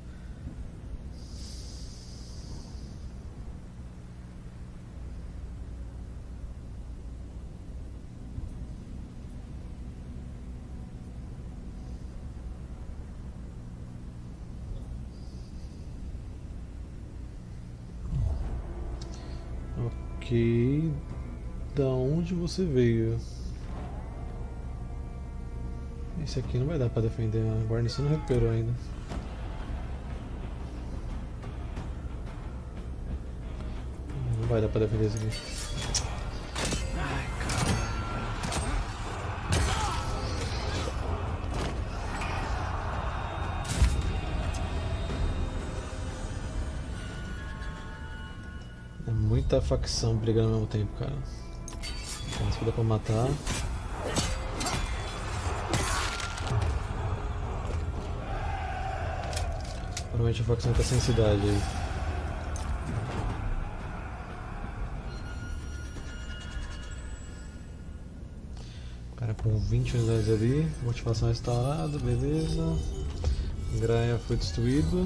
Ok, da onde você veio? Esse aqui não vai dar pra defender, a guarnição não recuperou ainda. Não vai dar pra defender esse aqui. Ai, é muita facção brigando ao mesmo tempo, cara. Mas que dá pra matar. Provavelmente a facção tá sem cidade aí. O cara com vinte unidades ali. Motivação restaurada, beleza. Graia foi destruído.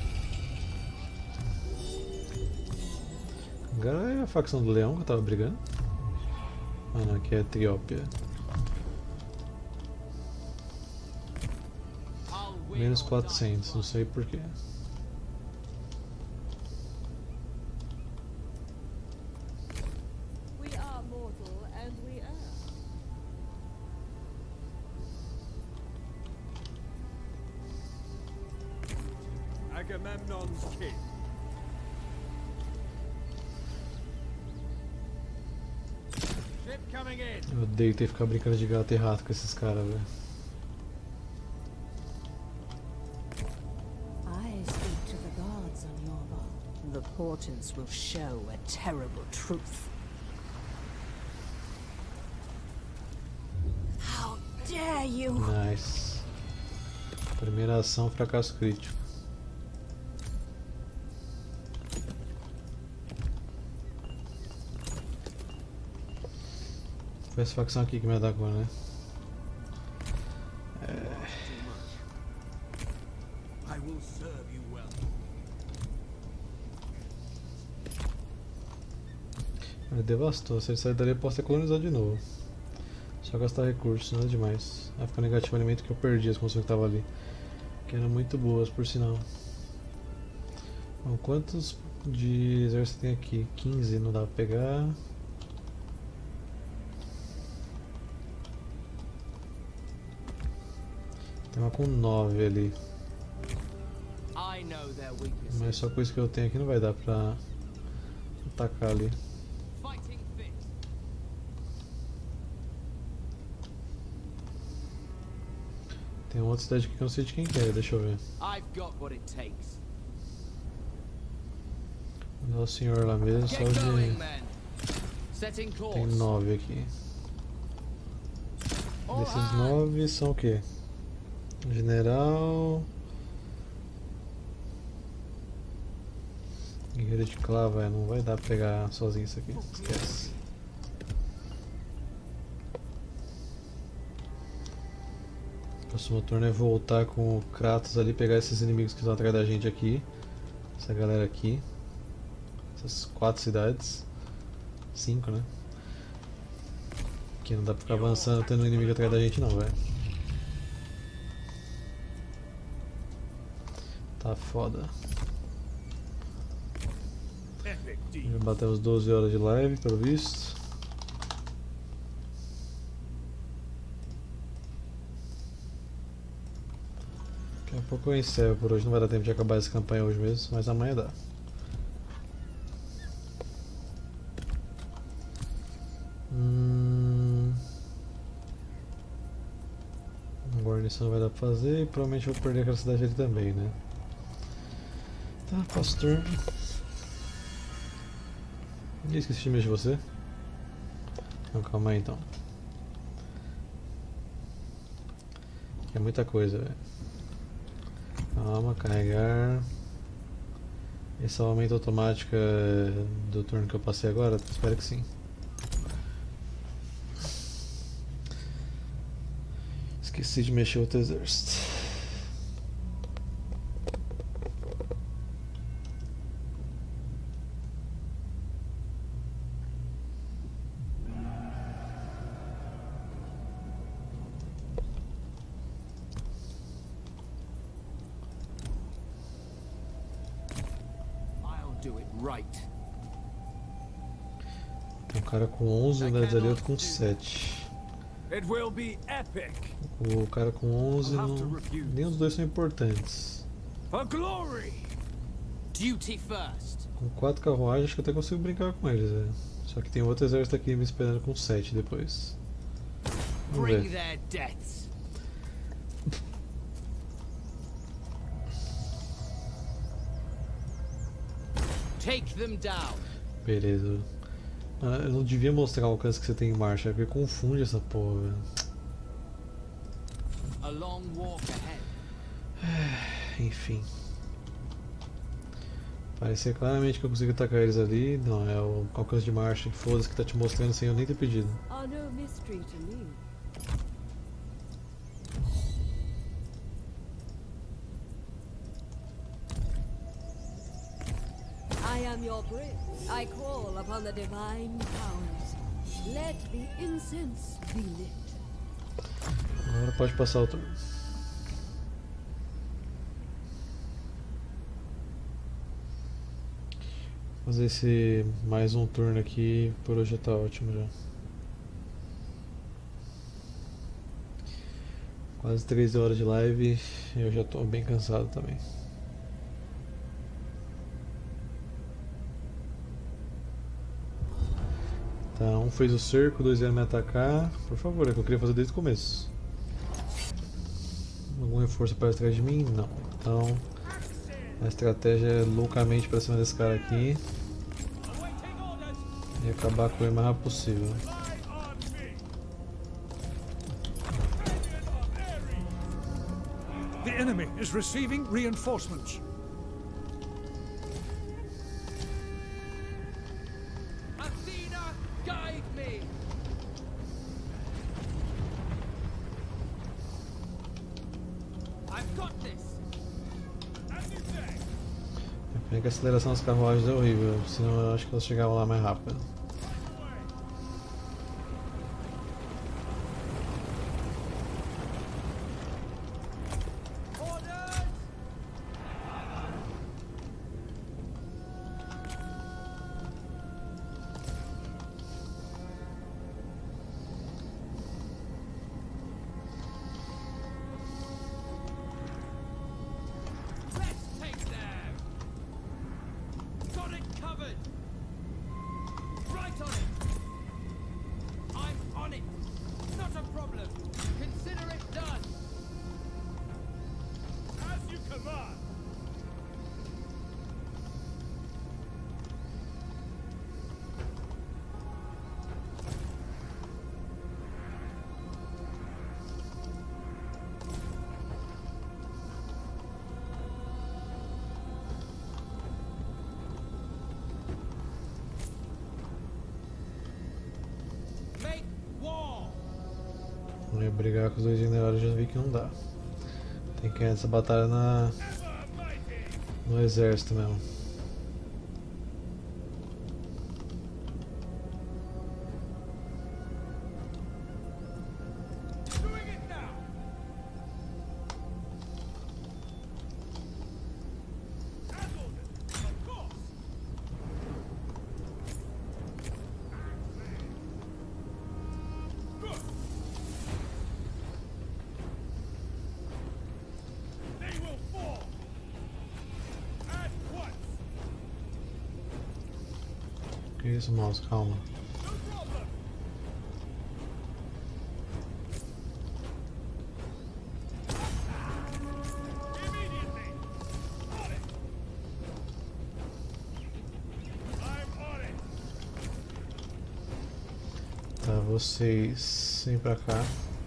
Agora é a facção do leão que eu tava brigando. Ah não, aqui é a Etiópia. Menos quatrocentos, não sei porquê. We are mortal and we err. Agamemnon's king. Ship coming in. Eu odeio ter que ficar brincando de gato e rato com esses caras, velho. I speak to the gods on your behalf. The portents will show a terrible truth. How dare you! Nice. Primeira ação, fracasso crítico. Foi essa facção aqui que me atacou, né? É... I will serve you well. Ele devastou. Se ele sair dali eu posso ter colonizado de novo. Só gastar recursos, nada demais. Vai ficar negativo o alimento que eu perdi, as construções que estavam ali. Que eram muito boas, por sinal. Bom, quantos de exército tem aqui? quinze, não dá pra pegar. Tem uma com nove ali. Mas só com isso que eu tenho aqui não vai dar pra atacar ali. Tem uma outra cidade aqui que eu não sei de quem que é, deixa eu ver. I've got what it takes. Não é o senhor lá mesmo, só Get going, de... men. Setting Tem course. nove aqui. All Desses hands. nove são o quê? General... Guerreiro de clava, é, não vai dar pra pegar sozinho isso aqui, esquece. O próximo turno é voltar com o Kratos ali, pegar esses inimigos que estão atrás da gente aqui. Essa galera aqui. Essas quatro cidades. Cinco, né? Aqui não dá pra ficar avançando tendo um inimigo atrás da gente não, velho. Tá foda. Já batemos doze horas de live, pelo visto. Daqui a pouco eu encerro por hoje, não vai dar tempo de acabar essa campanha hoje mesmo, mas amanhã dá. Hum... A guarnição vai dar pra fazer e provavelmente eu vou perder aquela cidade ali também, né? Tá, pastor. Ih, esqueci de mexer você. Não, calma aí então. É muita coisa, velho. Calma, carregar. Esse aumento automático do turno que eu passei agora? Espero que sim. Esqueci de mexer outro exército. Tem um cara com onze unidades ali, outro com sete. O cara com onze, não... nenhum dos dois são importantes. Com quatro carruagens, acho que eu até consigo brincar com eles. É. Só que tem outro exército aqui me esperando com sete depois. Vamos ver. Take them down. Beleza. Ah, eu não devia mostrar o alcance que você tem em marcha, porque confunde essa porra, velho. A long walk ahead. Enfim. Parecia claramente que eu consigo atacar eles ali. Não, é o alcance de marcha, foda-se, que tá te mostrando sem eu nem ter pedido. Are no mystery to me. I am your bridge. I call upon the divine powers. Let the incense be lit. Agora pode passar o turno. Fazer esse mais um turno aqui, por hoje já tá ótimo já. Quase três horas de live e eu já tô bem cansado também. Tá, um fez o cerco, dois vieram me atacar. Por favor, é que eu queria fazer desde o começo. Algum reforço para trás de mim? Não. Então, a estratégia é loucamente para cima desse cara aqui. E acabar com ele o mais rápido possível. The enemy is receiving reinforcements. Athena, guide me. I've got this. É que a aceleração das carruagens é horrível, senão eu acho que elas chegavam lá mais rápido. command. Make war. Vamos ir brigar com os dois generais, já vi que não dá. Tem que ganhar essa batalha na, no exército mesmo. Doing it now. As ordered, of course. Good. They will fall. At once. Que isso, mouse, calma. No problem. Immediately. On it. I'm on it. Tá, vocês vêm pra cá.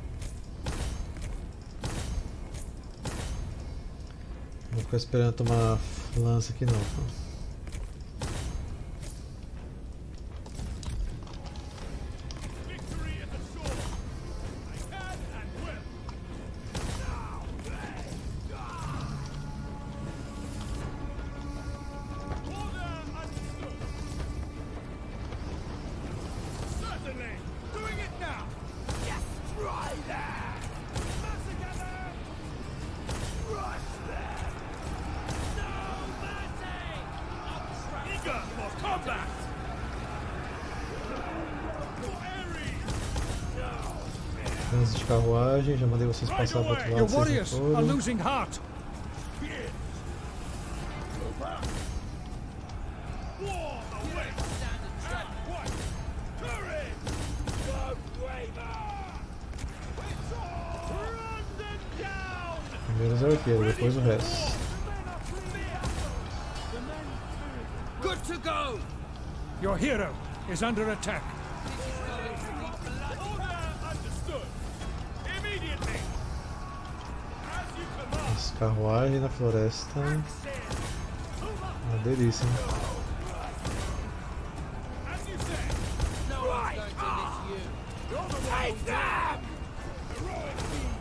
Não vou ficar esperando tomar lança aqui não. Tá? Victory is assured. I can and will. Order understood. Certainly. Doing it now. Yes, try that. Massacre them. Rush them. No mercy. Eager for combat. For Ares. Lança de carruagem, já mandei vocês passar pro outro Your lado. Vocês warriors não are foram. losing heart. War awaits. At once. Courage. Go braver. Run them down. Primeiro os arqueiros, depois o resto. Good to go. Your hero is under attack. Order understood. Immediately. As you command. As carruagem na floresta. Uma delícia, hein? As you say. No one's going to miss you. You're the one. Take them. Heroic deeds.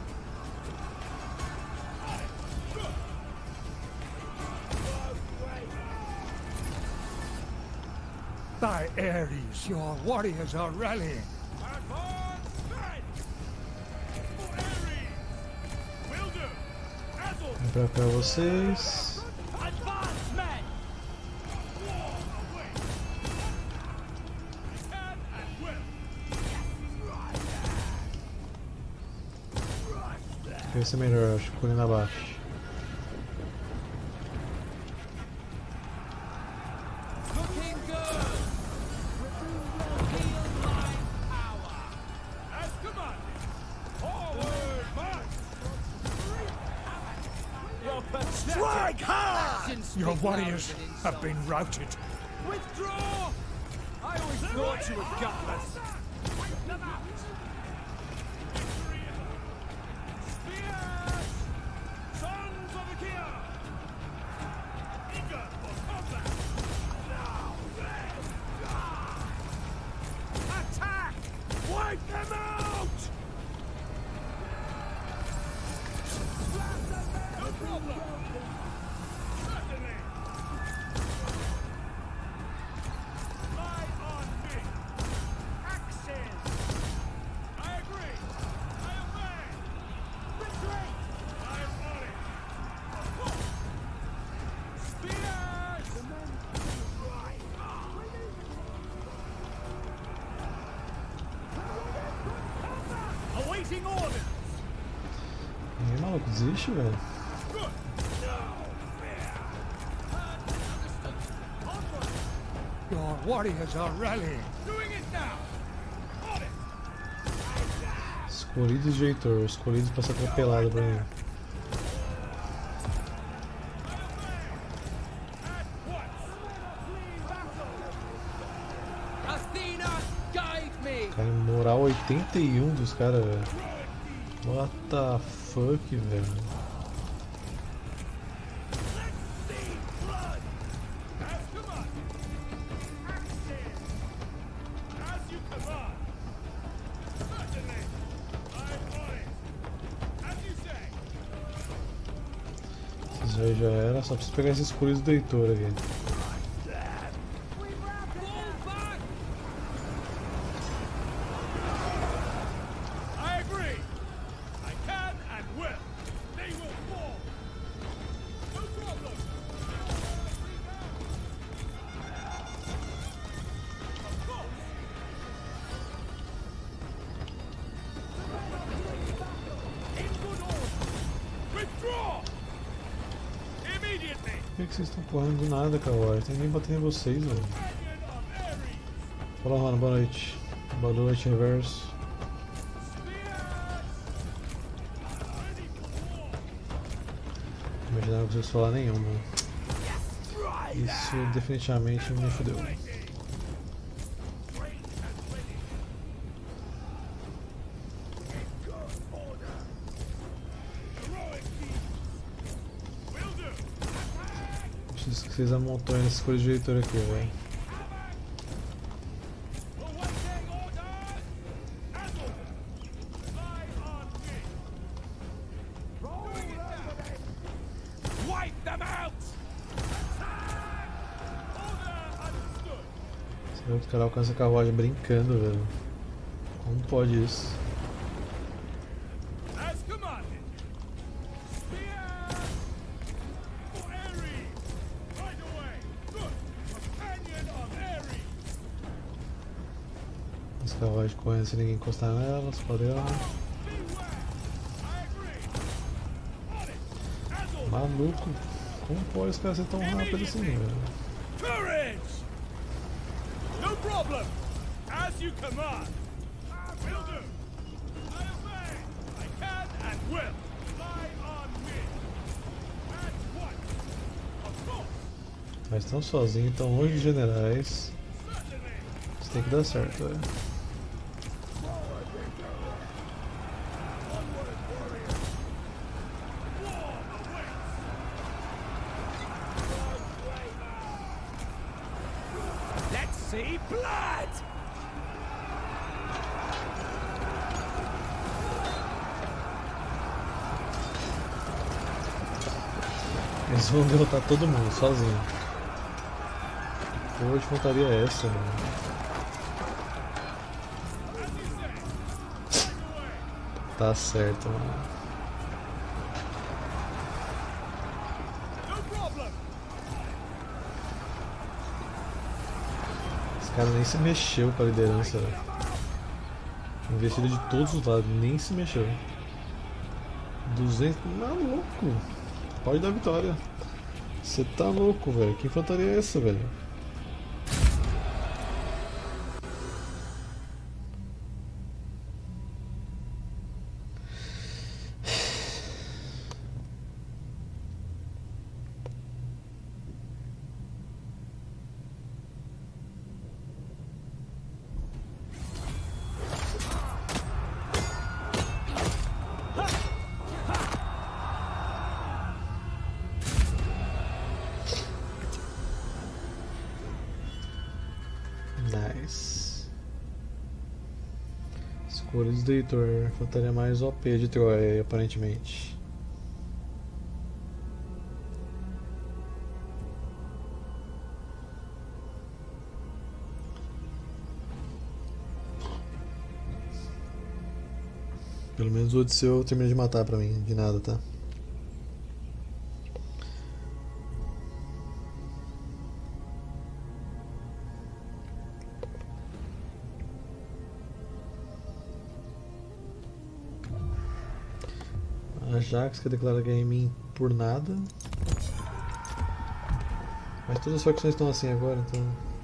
On it. Good. Go braver. By Ares, your warriors are rallying. Advance men. For Ares. Will do. As ordered. Vem pra cá vocês. Advance men. War awaits. I can and will. Acho que vai ser melhor, acho que colina abaixo. Looking good. Feel my power. As commanded. Forward march. Strike hard. Actions Your speak warriors louder than have been insults. routed. Withdraw. I always thought you were gutless. Victory is ours. Spears. Sons of Achaea. Eager for combat. Attack! Wipe them out! No problem. Certainly. Lie on me. Axes. I agree. I obey. Retreat. I'm on it. Of course. Spears. Right. Awaiting orders. Ninguém maluco, desiste, velho. Good. Your warriors are rallying. Doing it now. On it. Escolhidos de Heitor, escolhidos pra ser atropelado pra mim. moral oitenta e um dos caras, velho. What the fuck, velho. Esses aí já era, só preciso pegar esses cores do Heitor aqui. Por que vocês estão correndo do nada, Kawaii? Tem nem batendo em vocês, velho. Fala, mano, boa noite. Boa noite, Reverso. Não imaginava que vocês falar nenhuma. Isso definitivamente me fodeu. Vocês amontoem essas coisas de Heitor aqui, velho. Você vê que o cara alcança a carruagem brincando, velho. Como pode isso? Carruagem correndo sem ninguém encostar nelas, pode ela. Maluco, como pode os caras ser tão rápidos assim, velho? Courage! No problem! As you command! Will do! I obey! I can and will! Rely on me! At once! Of course! Mas estão sozinhos, estão longe de generais. Isso tem que dar certo, velho. See blood! Eles vão derrotar todo mundo, sozinho. Que porra de montaria é essa, mano? Tá certo, mano. O cara nem se mexeu pra liderança, velho. Investido de todos os lados, nem se mexeu. duzentos. Maluco! Pode dar vitória. Você tá louco, velho. Que infantaria é essa, velho? Nice. Escolhas do Heitor, infantaria mais O P de Troia, aparentemente. Pelo menos o Odisseu termina de matar pra mim, de nada, tá? A Jax que declara guerra em mim por nada. Mas todas as facções estão assim agora, então.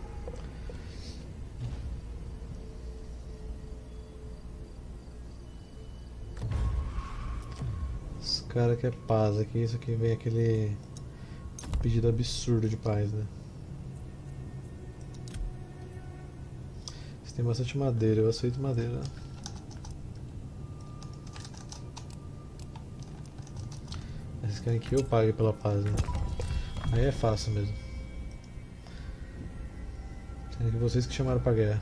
Esse cara quer paz aqui, isso aqui vem aquele pedido absurdo de paz, né? tem bastante madeira, eu aceito madeira. Vocês querem que eu pague pela paz, né? Aí é fácil mesmo. Sendo que vocês que chamaram pra guerra.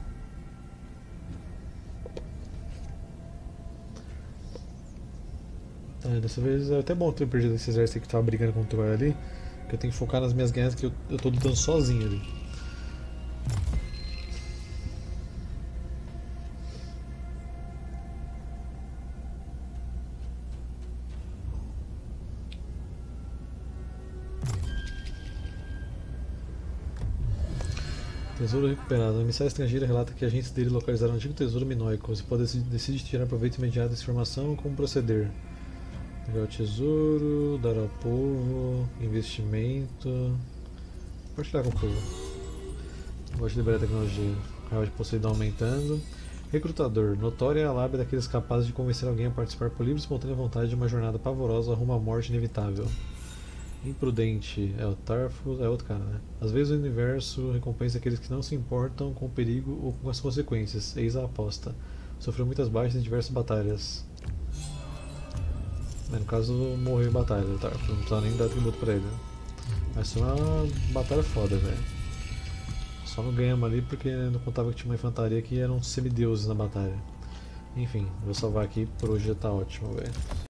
É, dessa vez é até bom ter perdido esse exército que tava brigando com o Troy ali. Que eu tenho que focar nas minhas guerras que eu, eu tô lutando sozinho ali. Tesouro recuperado. A emissária estrangeira relata que agentes dele localizaram um antigo tesouro minoico. Você pode decidir tirar proveito imediato dessa informação ou como proceder. Pegar o tesouro, dar ao povo, investimento. Compartilhar com o povo. Gosto de liberar a tecnologia. Real de Poseidon aumentando. Recrutador. Notória é a lábia daqueles capazes de convencer alguém a participar por livre e espontânea vontade de uma jornada pavorosa rumo à morte inevitável. Imprudente é o Tarfus, é outro cara, né? Às vezes o universo recompensa aqueles que não se importam com o perigo ou com as consequências. Eis a aposta. Sofreu muitas baixas em diversas batalhas. No caso, morreu em batalha, o Tarfus. Não precisa nem dar tributo pra ele, né? Mas foi uma batalha foda, velho. Só não ganhamos ali porque não contava que tinha uma infantaria que eram semideuses na batalha. Enfim, vou salvar aqui, por hoje já tá ótimo, velho.